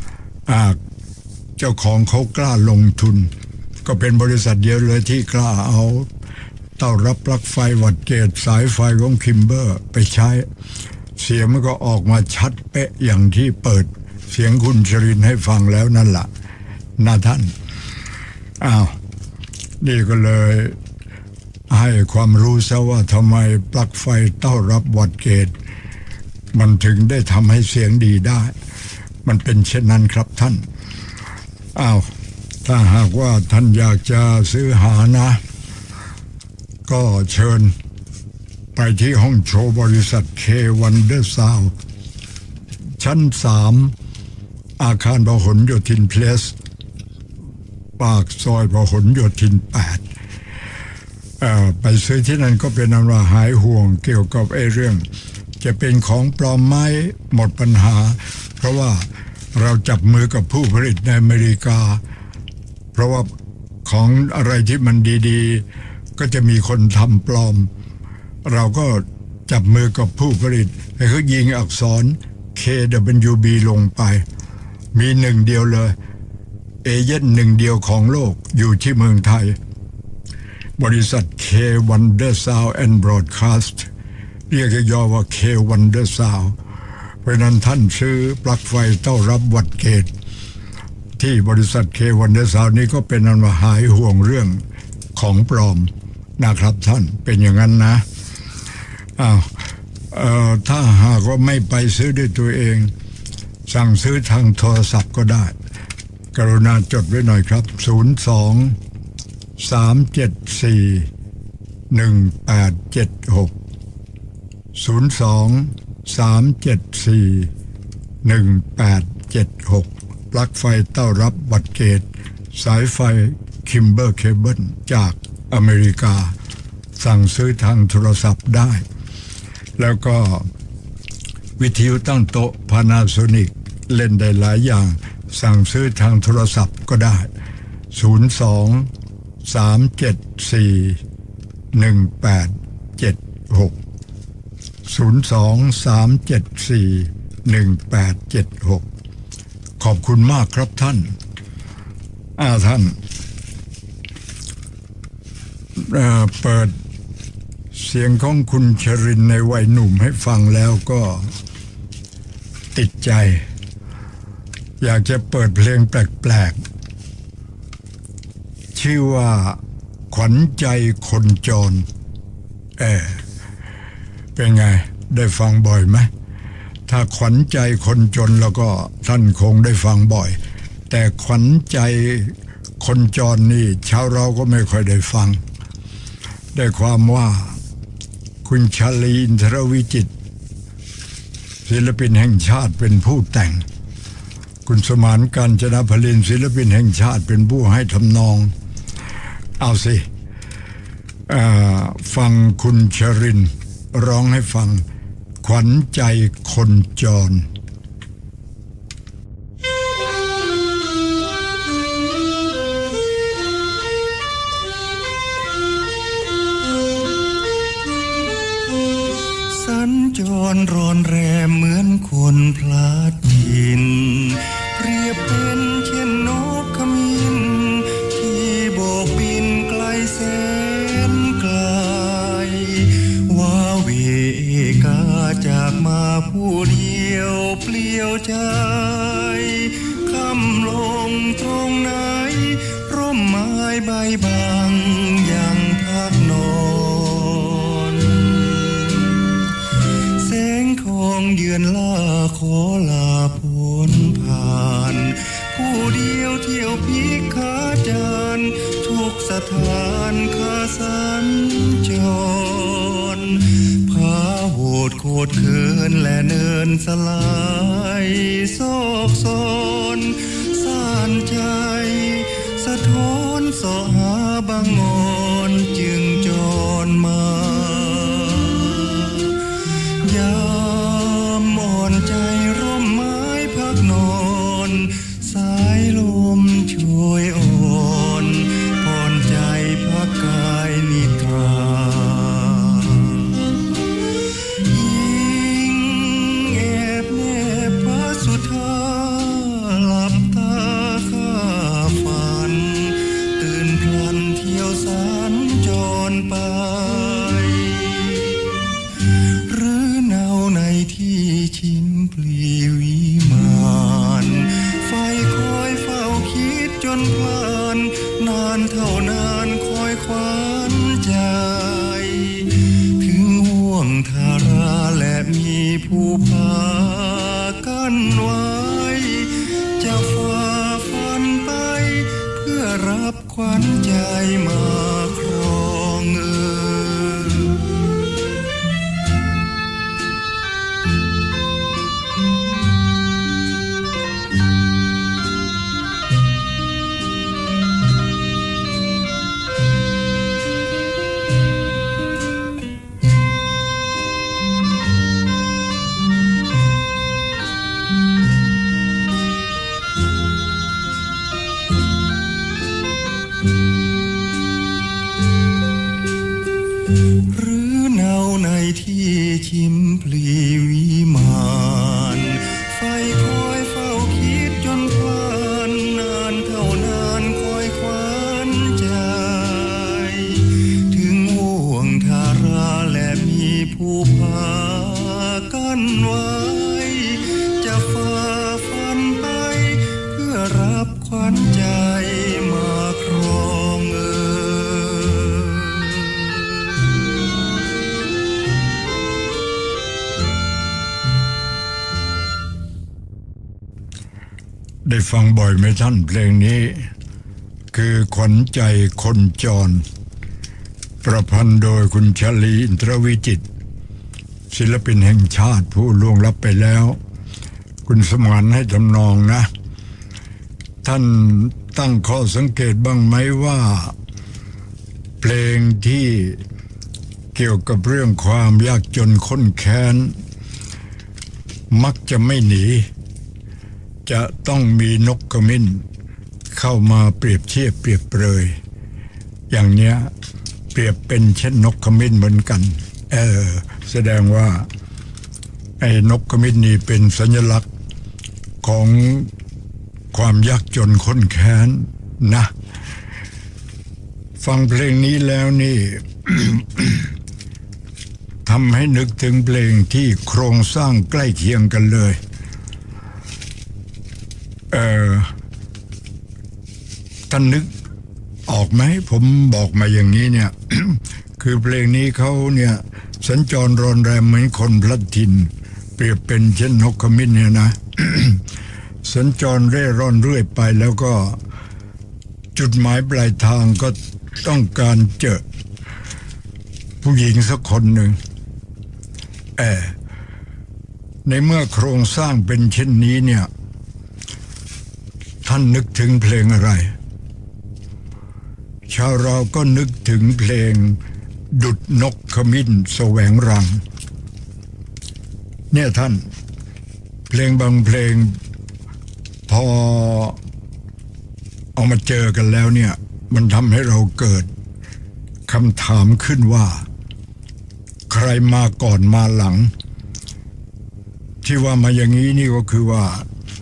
เจ้าของเขากล้าลงทุนก็เป็นบริษัทเดียวเลยที่กล้าเอาเต้ารับปลั๊กไฟวัดเกตสายไฟของคิมเบอร์ไปใช้เสียงมันก็ออกมาชัดเป๊ะอย่างที่เปิดเสียงคุณชรินให้ฟังแล้วนั่นแหละนะท่านอ้าวนี่ก็เลยให้ความรู้ซะว่าทำไมปลั๊กไฟเต้ารับวัดเกตมันถึงได้ทำให้เสียงดีได้มันเป็นเช่นนั้นครับท่านอ้าวถ้าหากว่าท่านอยากจะซื้อหานะก็เชิญไปที่ห้องโชว์บริษัท K Wonder Sound ชั้นสามอาคารพหลโยธินเพลสปากซอยพหลโยธินแปดไปซื้อที่นั่นก็เป็นอันว่าหายห่วงเกี่ยวกับไอ้เรื่องจะเป็นของปลอมไหมหมดปัญหาเพราะว่าเราจับมือกับผู้ผลิตในอเมริกาเพราะว่าของอะไรที่มันดีๆก็จะมีคนทำปลอมเราก็จับมือกับผู้ผลิตให้เขายิงอักษร เค ดับเบิลยู บี ลงไปมีหนึ่งเดียวเลยเอเย่นหนึ่งเดียวของโลกอยู่ที่เมืองไทยบริษัท K Wonder Sound and Broadcast เรียกย่อว่า K Wonder Sound เพราะนั้นท่านซื้อปลั๊กไฟเต้ารับวัดเกตที่บริษัท K Wonder Sound นี้ก็เป็นอันว่าหายห่วงเรื่องของปลอมนะครับท่านเป็นอย่างนั้นนะอ้าวเอ่อถ้าหากว่าไม่ไปซื้อด้วยตัวเองสั่งซื้อทางโทรศัพท์ก็ได้กรุณาจดไว้หน่อยครับศูนย์ สอง สาม เจ็ด สี่ หนึ่ง แปด เจ็ด หก ศูนย์ สอง สาม เจ็ด สี่ หนึ่ง แปด เจ็ด หกปลั๊กไฟเต้ารับวัดเกตสายไฟคิมเบอร์เคเบิลจากอเมริกาสั่งซื้อทางโทรศัพท์ได้แล้วก็วิทยุตั้งโต๊ะ Panasonic เล่นได้หลายอย่างสั่งซื้อทางโทรศัพท์ก็ได้ศูนย์ สอง สาม เจ็ด สี่ หนึ่ง แปด เจ็ด หก ศูนย์ สอง สาม เจ็ด สี่ หนึ่ง แปด เจ็ด หกขอบคุณมากครับท่านอ้าท่านเอ่อเปิดเสียงของคุณชรินในวัยหนุ่มให้ฟังแล้วก็ติดใจอยากจะเปิดเพลงแปลกๆชื่อว่าขวัญใจคนจรเออเป็นไงได้ฟังบ่อยไหมถ้าขวัญใจคนจนแล้วก็ท่านคงได้ฟังบ่อยแต่ขวัญใจคนจรนี่ชาวเราก็ไม่ค่อยได้ฟังได้ความว่าคุณชาลีอินทรวิจิตรศิลปินแห่งชาติเป็นผู้แต่งคุณสมานกาญจนพลินศิลปินแห่งชาติเป็นผู้ให้ทำนองเอาสิฟังคุณชรินทร์ร้องให้ฟังขวัญใจคนจรสัญจรร้อนแรมเหมือนคนพลัดถิ่นเปรียบเป็นเช่นนกขมิ้นที่โบกบินไกลแสนไกลว้าเวกาจากมาผู้เดียวเปลี่ยวใจคำลงตรงไหนร่มไม้ใบบางยังพักนอนแสงทองเยือนล่าขอลาพ้นผ่านผู้เดียวเที่ยวพิกขาจารทุกสถานข้าสัญจรพาโหดโคตรเขินและเนินสลายโศกโศนสานใจสะท้อนสอหาบางงอนจึงจรมายามอ่อนใจร่มไม้พักนอนสายลมช่วยอ่อนผ่อนใจพักกายนิทรายิ่งแอบแนบพระสุธาหลับตาข้าฝันตื่นพลันเที่ยวสัญจรไปหรือเนาในที่ชิมพลีวิมานไฟคอยเฝ้าคิดจนพลานนานเท่านานคอยคว้านใจถึงห่วงทาราและมีผู้พากันไว้จะฝ่าฟันไปเพื่อรับขวัญใจมาครองเอ่ยหรือเนาในที่ชิมพลีวิมานไฟคอยเฝ้าคิดจนพลานนานเท่านานคอยคว้านใจถึงห่วงทาราและมีผู้พากันไว้จะฝ่าฟันไปเพื่อรับขวัญใจมาครองเอ่ยได้ฟังบ่อยไหมท่านเพลงนี้คือขวัญใจคนจรประพันธ์โดยคุณชลีอินทรวิจิตรศิลปินแห่งชาติผู้ล่วงลับไปแล้วคุณสมานให้ทำนองนะท่านตั้งข้อสังเกตบ้างไหมว่าเพลงที่เกี่ยวกับเรื่องความยากจนข้นแค้นมักจะไม่หนีจะต้องมีนกขมิ้นเข้ามาเปรียบเทียบเปรียบเปรยอย่างเนี้ยเปรียบเป็นเช่นนกขมิ้นเหมือนกันเออแสดงว่าไอ้นกขมิ้นนี่เป็นสัญลักษณ์ของความยากจนข้นแค้นนะฟังเพลงนี้แล้วนี่ ทำให้นึกถึงเพลงที่โครงสร้างใกล้เคียงกันเลยเออท่านนึกออกไหมผมบอกมาอย่างนี้เนี่ย คือเพลงนี้เขาเนี่ยสัญจรรอนแรมเหมือนคนพลัดถิ่นเปรียบเป็นเช่นนกขมิ้นเนี่ยนะ สัญจรเร่ร่อนเรื่อยไปแล้วก็จุดหมายปลายทางก็ต้องการเจอผู้หญิงสักคนหนึ่งเออในเมื่อโครงสร้างเป็นเช่นนี้เนี่ยท่านนึกถึงเพลงอะไรชาวเราก็นึกถึงเพลงดุจนกขมิ้นแสวงรังเนี่ยท่านเพลงบางเพลงพอเอามาเจอกันแล้วเนี่ยมันทำให้เราเกิดคำถามขึ้นว่าใครมาก่อนมาหลังที่ว่ามาอย่างนี้นี่ก็คือว่า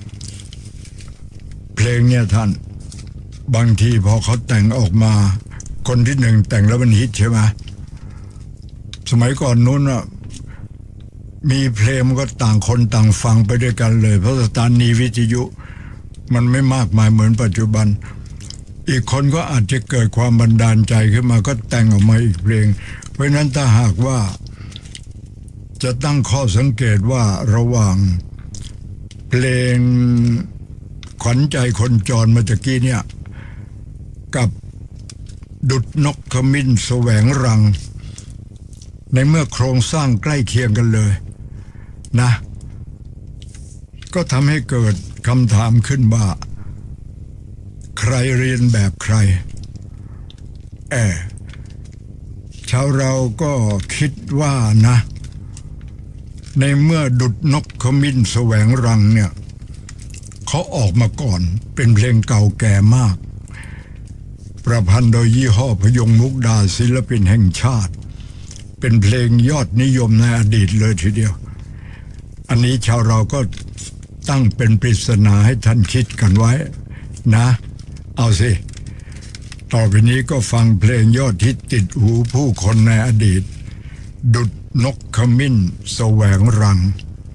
เพลงเนี่ยท่านบางทีพอเขาแต่งออกมาคนที่หนึ่งแต่งแล้วมันฮิตใช่ไหมสมัยก่อนนู้นอ่ะมีเพลงก็ต่างคนต่างฟังไปด้วยกันเลยเพราะสถานีวิทยุมันไม่มากมายเหมือนปัจจุบันอีกคนก็อาจจะเกิดความบันดาลใจขึ้นมาก็แต่งออกมาอีกเพลงเพราะนั้นถ้าหากว่าจะตั้งข้อสังเกตว่าระหว่างเพลงขวัญใจคนจรเมื่อกี้เนี่ยกับดุจนกขมิ้นแสวงรังในเมื่อโครงสร้างใกล้เคียงกันเลยนะก็ทำให้เกิดคำถามขึ้นว่าใครเรียนแบบใครแอบชาวเราก็คิดว่านะในเมื่อดุจนกขมิ้นแสวงรังเนี่ยเขาออกมาก่อนเป็นเพลงเก่าแก่มากประพันธ์โดยยี่ห้อพยงมุกดาศิลปินแห่งชาติเป็นเพลงยอดนิยมในอดีตเลยทีเดียวอันนี้ชาวเราก็ตั้งเป็นปริศนาให้ท่านคิดกันไว้นะเอาสิต่อไปนี้ก็ฟังเพลงยอดฮิตติดหูผู้คนในอดีตดุจนกขมิ้นแสวงรัง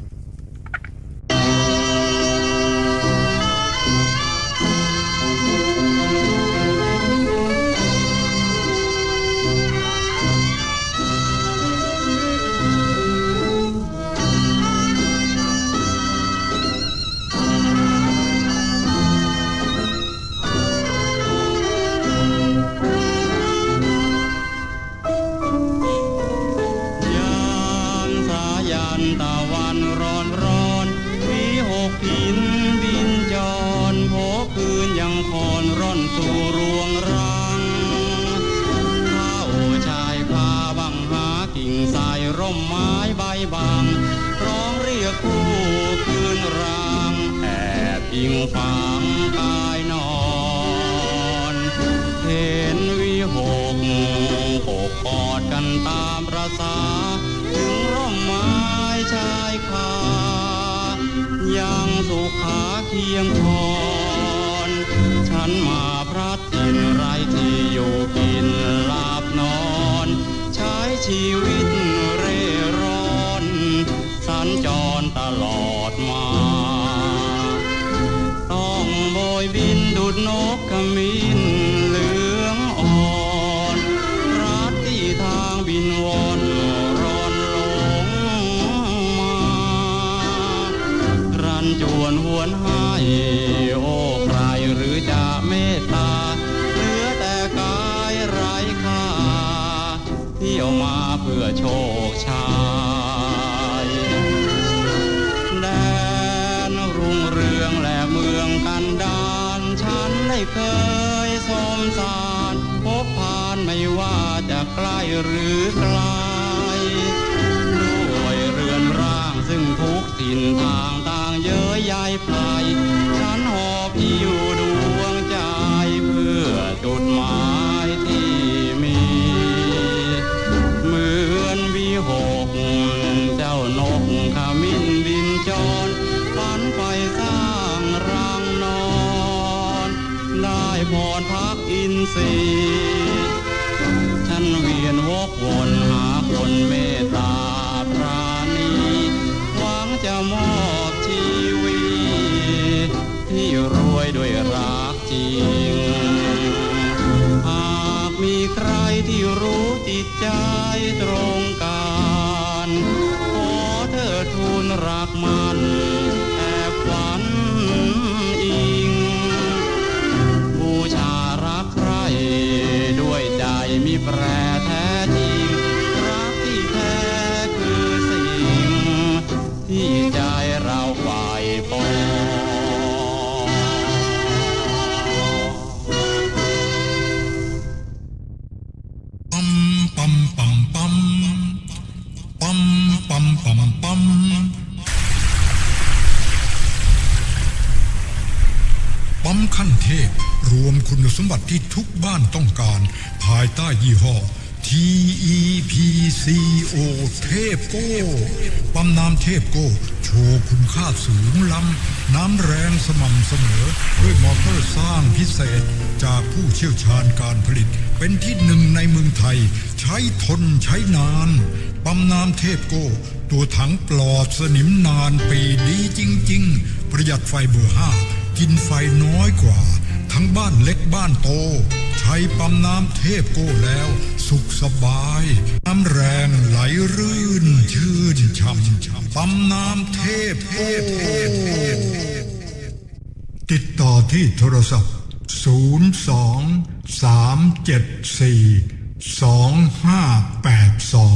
ฝังกายนอนเห็นวิหกปกกอดกันตามประสาถึงร่มไม้ชายคายังสุขาเคียงคอนฉันมาพลัดถิ่นไรที่อยู่กินหลับนอนใช้ชีวิตเร่ร่อนสัญจรตลอดมาโบยบินดุจนกขมิ้นเหลืองอ่อนรัดที่ทางบินวนร่อนหลงมารันจวนหวนให้โอ้ใครหรือจะเมตตาเหลือแต่กายไร้ค่าเที่ยวมาเพื่อโชคชายแดนรุ่งเรืองและเมืองกันดารฉันได้เคยสมสารพบผ่านไม่ว่าจะใกล้หรือไกลด้วยเรือนร่างซึ่งทุกถิ่นทางต่างเย้ยใยไพรฉันหอบหิ้วดวงใจเพื่อจุดหมายที่มีเหมือนวิหกเจ้านกขมิ้นบินจรฝันไปสร้างรังนอนได้พรพักอินทรีย์ฉันเวียนวกวนหาคนเมตตาปราณีหวังจะมอบชีวิตที่รวยด้วยรักจริงหากมีใครที่รู้จิตใจตรงกันขอเธอทูลรักมันแอบฝันอิงบูชารักใครด้วยใจมีแปรแท้จริงรักที่แท้คือสิ่งที่ใจเราใฝ่ปองเทพรวมคุณสมบัติที่ทุกบ้านต้องการภายใต้ยี่ห้อ ที อี พี ซี โอ เทพโก้ปั๊มน้ำเทพโก้โชว์คุณค่าสูงล้ำน้ำแรงสม่ำเสมอด้วยมอเตอร์สร้างพิเศษจากผู้เชี่ยวชาญการผลิตเป็นที่หนึ่งในเมืองไทยใช้ทนใช้นานปั๊มน้ำเทพโก้ตัวถังปลอดสนิมนานปีดีจริงๆประหยัดไฟเบอร์ห้ากินไฟน้อยกว่าทั้งบ้านเล็กบ้านโตใช้ปั๊มน้ำเทพโก้แล้วสุขสบายน้ำแรงไหลรื่นชื่นช่ำปั๊มน้ำเทพโก้ติดต่อที่โทรศัพท์ศูนย์ สอง สาม เจ็ด สี่ สอง ห้า แปด สอง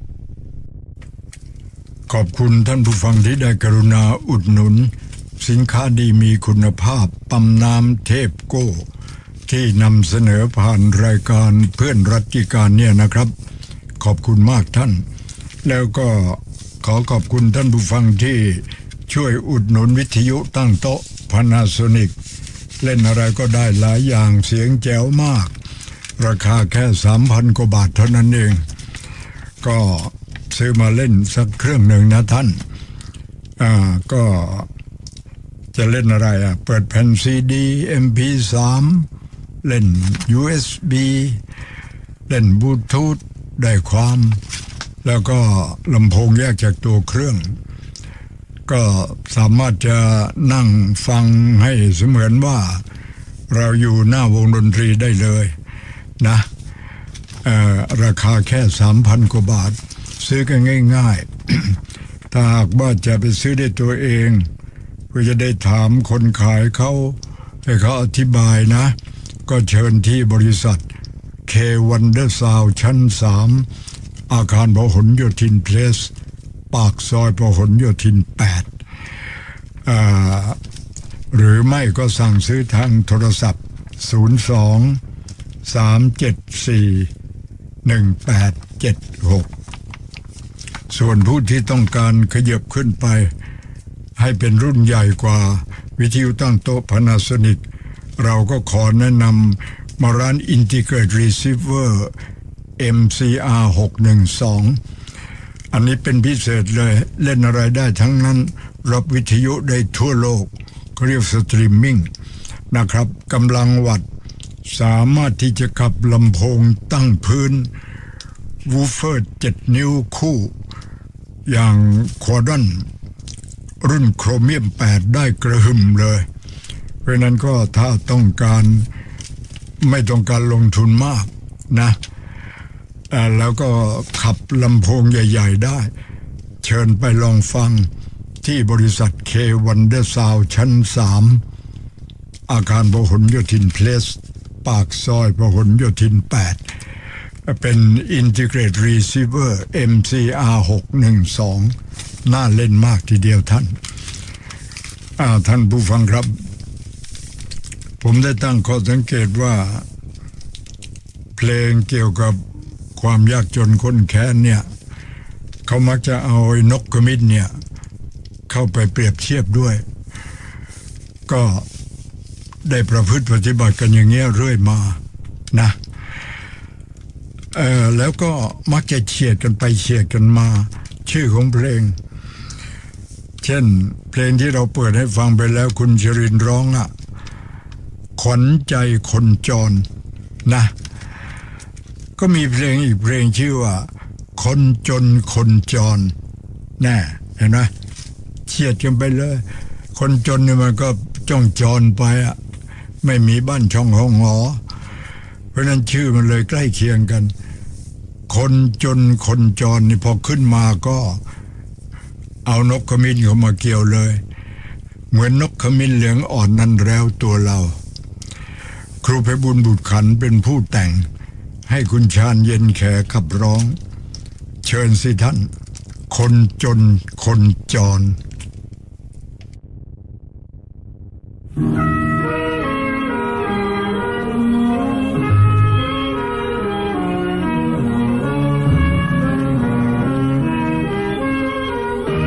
ขอบคุณท่านผู้ฟังที่ได้กรุณาอุดหนุนสินค้าดีมีคุณภาพปั๊มน้ำเทพโก้ที่นำเสนอผ่านรายการเพื่อนรัติการเนี่ยนะครับขอบคุณมากท่านแล้วก็ขอขอบคุณท่านผู้ฟังที่ช่วยอุดหนุนวิทยุตั้งโต๊ะ Panasonic เล่นอะไรก็ได้หลายอย่างเสียงแจ๋วมากราคาแค่ สามพัน กว่าบาทเท่านั้นเองก็ซื้อมาเล่นสักเครื่องหนึ่งนะท่านอ่าก็จะเล่นอะไรอ่ะเปิดแผ่นซีดี เอ็ม พี สาม เล่น ยู เอส บี เล่นบลูทูธได้ความแล้วก็ลำโพงแยกจากตัวเครื่องก็สามารถจะนั่งฟังให้เสมือนว่าเราอยู่หน้าวงดนตรีได้เลยนะเอ่อราคาแค่ สามพัน กว่าบาทซื้อกันง่ายๆถ้าหากว่าจะไปซื้อได้ตัวเองก็จะได้ถามคนขายเขาให้เขาอธิบายนะก็เชิญที่บริษัท K Wonder Sound ชั้นสามอาคารพหลโยธินเพลสปากซอยพหลโยธินแปดอ่าหรือไม่ก็สั่งซื้อทางโทรศัพท์ศูนย์ สอง สาม เจ็ด สี่ หนึ่ง แปด เจ็ด หกส่วนผู้ที่ต้องการขยับขึ้นไปให้เป็นรุ่นใหญ่กว่าวิทยุตั้งโต๊ะ Panasonic เราก็ขอแนะนำมาร้าน Integrated Receiver เอ็ม ซี อาร์ หกหนึ่งสอง อันนี้เป็นพิเศษเลยเล่นอะไรได้ทั้งนั้นรับวิทยุได้ทั่วโลกเขาเรียกสตรีมมิ่งนะครับกำลังวัตต์สามารถที่จะขับลำโพงตั้งพื้นวูฟเฟอร์เจ็ดนิ้วคู่อย่างควอดันรุ่นโครเมียมแปดได้กระหึ่มเลยเพราะนั้นก็ถ้าต้องการไม่ต้องการลงทุนมากนะแล้วก็ขับลำโพงใหญ่ๆได้เชิญไปลองฟังที่บริษัท K Wonder Sound ชั้นสามอาคารพหลโยธินเพลสปากซอยพหลโยธินแปดเป็น Integrated Receiver เอ็ม ซี อาร์ หกหนึ่งสองน่าเล่นมากทีเดียวท่านท่านผู้ฟังครับผมได้ตั้งข้อสังเกตว่าเพลงเกี่ยวกับความยากจนคนแค้นเนี่ยเขามักจะเอานกขมิ้นเนี่ยเข้าไปเปรียบเทียบด้วยก็ได้ประพฤติปฏิบัติกันอย่างเงี้ยเรื่อยมานะเออแล้วก็มักจะเฉียดกันไปเฉียดกันมาชื่อของเพลงเช่นเพลงที่เราเปิดให้ฟังไปแล้วคุณชรินทร์ร้องอ่ะขวัญใจคนจรนะก็มีเพลงอีกเพลงชื่อว่าคนจนคนจรแน่เห็นไหมเฉียดกันไปเลยคนจนเนี่ยมันก็จ้องจรไปอ่ะไม่มีบ้านช่องห้องหอเพราะนั้นชื่อมันเลยใกล้เคียงกันคนจนคนจรนี่พอขึ้นมาก็เอานกขมิ้นเข้ามาเกี่ยวเลยเหมือนนกขมิ้นเหลืองอ่อนนั่นแล้วตัวเราครูไพบุญบุตรขันเป็นผู้แต่งให้คุณชาญเย็นแขขับร้องเชิญสิท่านคนจนคนจร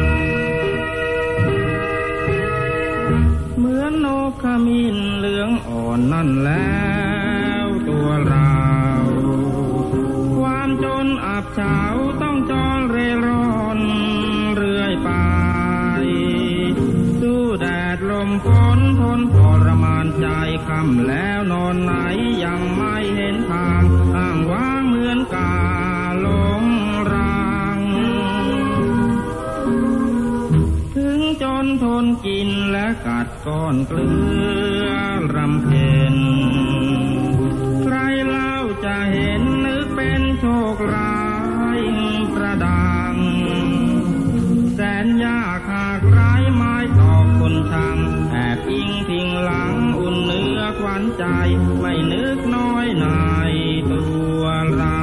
ขมิ้นเหลืองอ่อ่อนนั่นแล้วตัวเราความจนอับเฉาต้องจรเร่ร่อนเรื่อยไปสู้แดดลมฝนทนทรมานใจค่ำแล้วนอนไหนยังไม่เห็นทางอ้างว้างเหมือนกาหลงรังถึงจนทนกินและกัดก้อนเกลือรำเพ็ญใครเล่าจะเห็นนึกเป็นโชคร้ายประดังแสนยากหากไร้ไม้ตอกคนชังแอบอิงพิงหลังอุ่นเนื้อขวัญใจไม่นึกน้อยในตัวเรา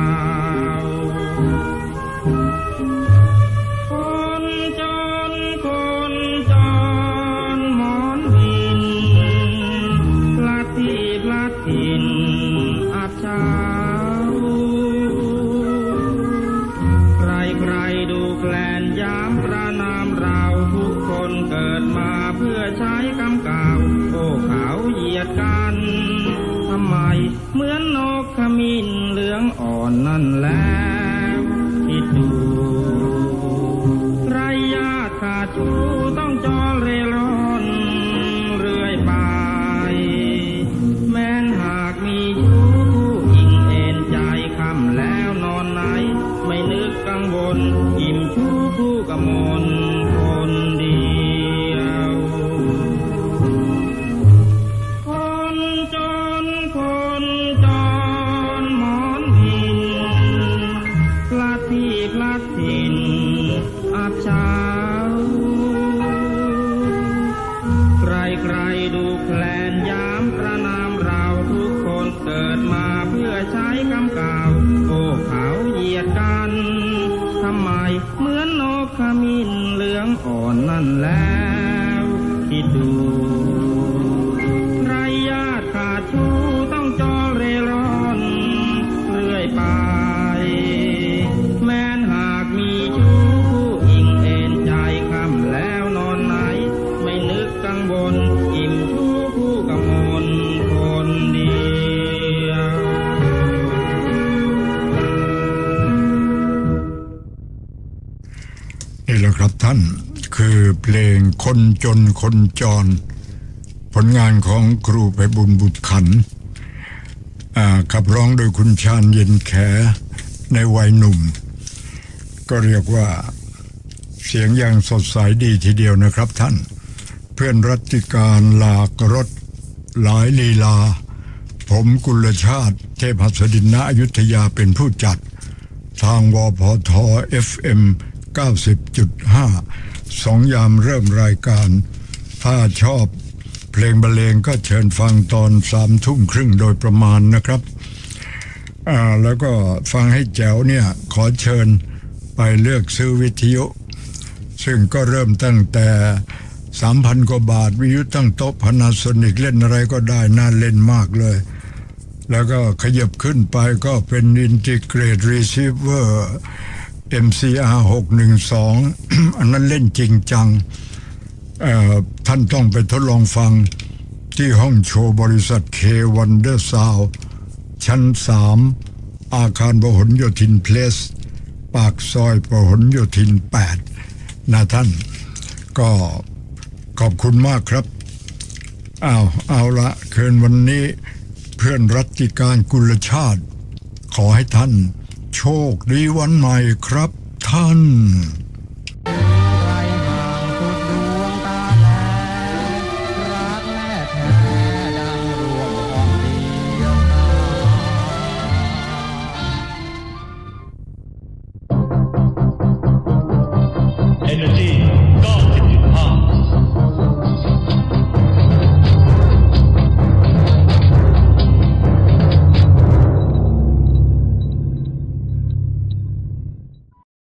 คนจนคนจนหมอนบินพลัดที่พลัดถิ่นอับเฉาใครใครดูแกลนย้ำประนามเราทุกคนเกิดมาเพื่อใช้กำกาวโอ้เขาเหยียดกันทำไมเหมือนนกขมิ้นเหลืองอ่อนนั่นแล้วคิดดูไรญาติขาดชูต้องจรเร่ร่อนเรื่อยไปแม้นหากมีชู้ผู้หญิงเอ็นใจค่ำแล้วนอนไหนไม่นึกกังวลอิ่มชู้ผู้กมลคนเดียวคนจนคนจนหมอนบินพลัดที่พลัดถิ่นอับเฉาใครใครดูแคลนย้ำประนามเราทุกคนเกิดมาเพื่อใช้กำกาวโอ้เขาเหยียดกันทำไมเหมือนนกขมิ้นเหลืองอ่อนนั่นแล้วคิดดูไรญาติขาดชูต้องจรเร่ร่อนเรื่อยไปแม้นหากมีชู้ผู้หญิงเอ็นใจค่ำแล้วนอนไหนไม่นึกกังวลอิ่มชู้ผู้กมลคนเดียวนี่แหละครับท่านคือเพลงคนจนคนจรผลงานของครูไพบุญบุตรขันธ์ขับร้องโดยคุณชาญเย็นแขในวัยหนุ่มก็เรียกว่าเสียงอย่างสดใสดีทีเดียวนะครับท่านเพื่อนรัติการหลากรถหลายลีลาผมกุลชาติเทพหัสดินณอยุธยาเป็นผู้จัดทางวพท เอฟ เอ็ม เก้าสิบจุดห้า สองยามเริ่มรายการถ้าชอบเพลงบรรเลงก็เชิญฟังตอนสามทุ่มครึ่งโดยประมาณนะครับอ่าแล้วก็ฟังให้แจ๋วเนี่ยขอเชิญไปเลือกซื้อวิทยุซึ่งก็เริ่มตั้งแต่ สามพัน กว่าบาทวิทยุตั้งโต๊ะ Panasonic เล่นอะไรก็ได้น่าเล่นมากเลยแล้วก็ขยับขึ้นไปก็เป็น Integrated Receiver เอ็ม ซี อาร์ หกหนึ่งสอง อันนั้นเล่นจริงจังท่านต้องไปทดลองฟังที่ห้องโชว์บริษัท K Wonder Sound ชั้นสามอาคารพหลโยธินเพลสปากซอยพหลโยธินแปดนะท่านก็ขอบคุณมากครับอ้าวเอาละคืนวันนี้เพื่อนรัติการกุลชาติขอให้ท่านโชคดีวันใหม่ครับท่าน Energy เก้าสิบ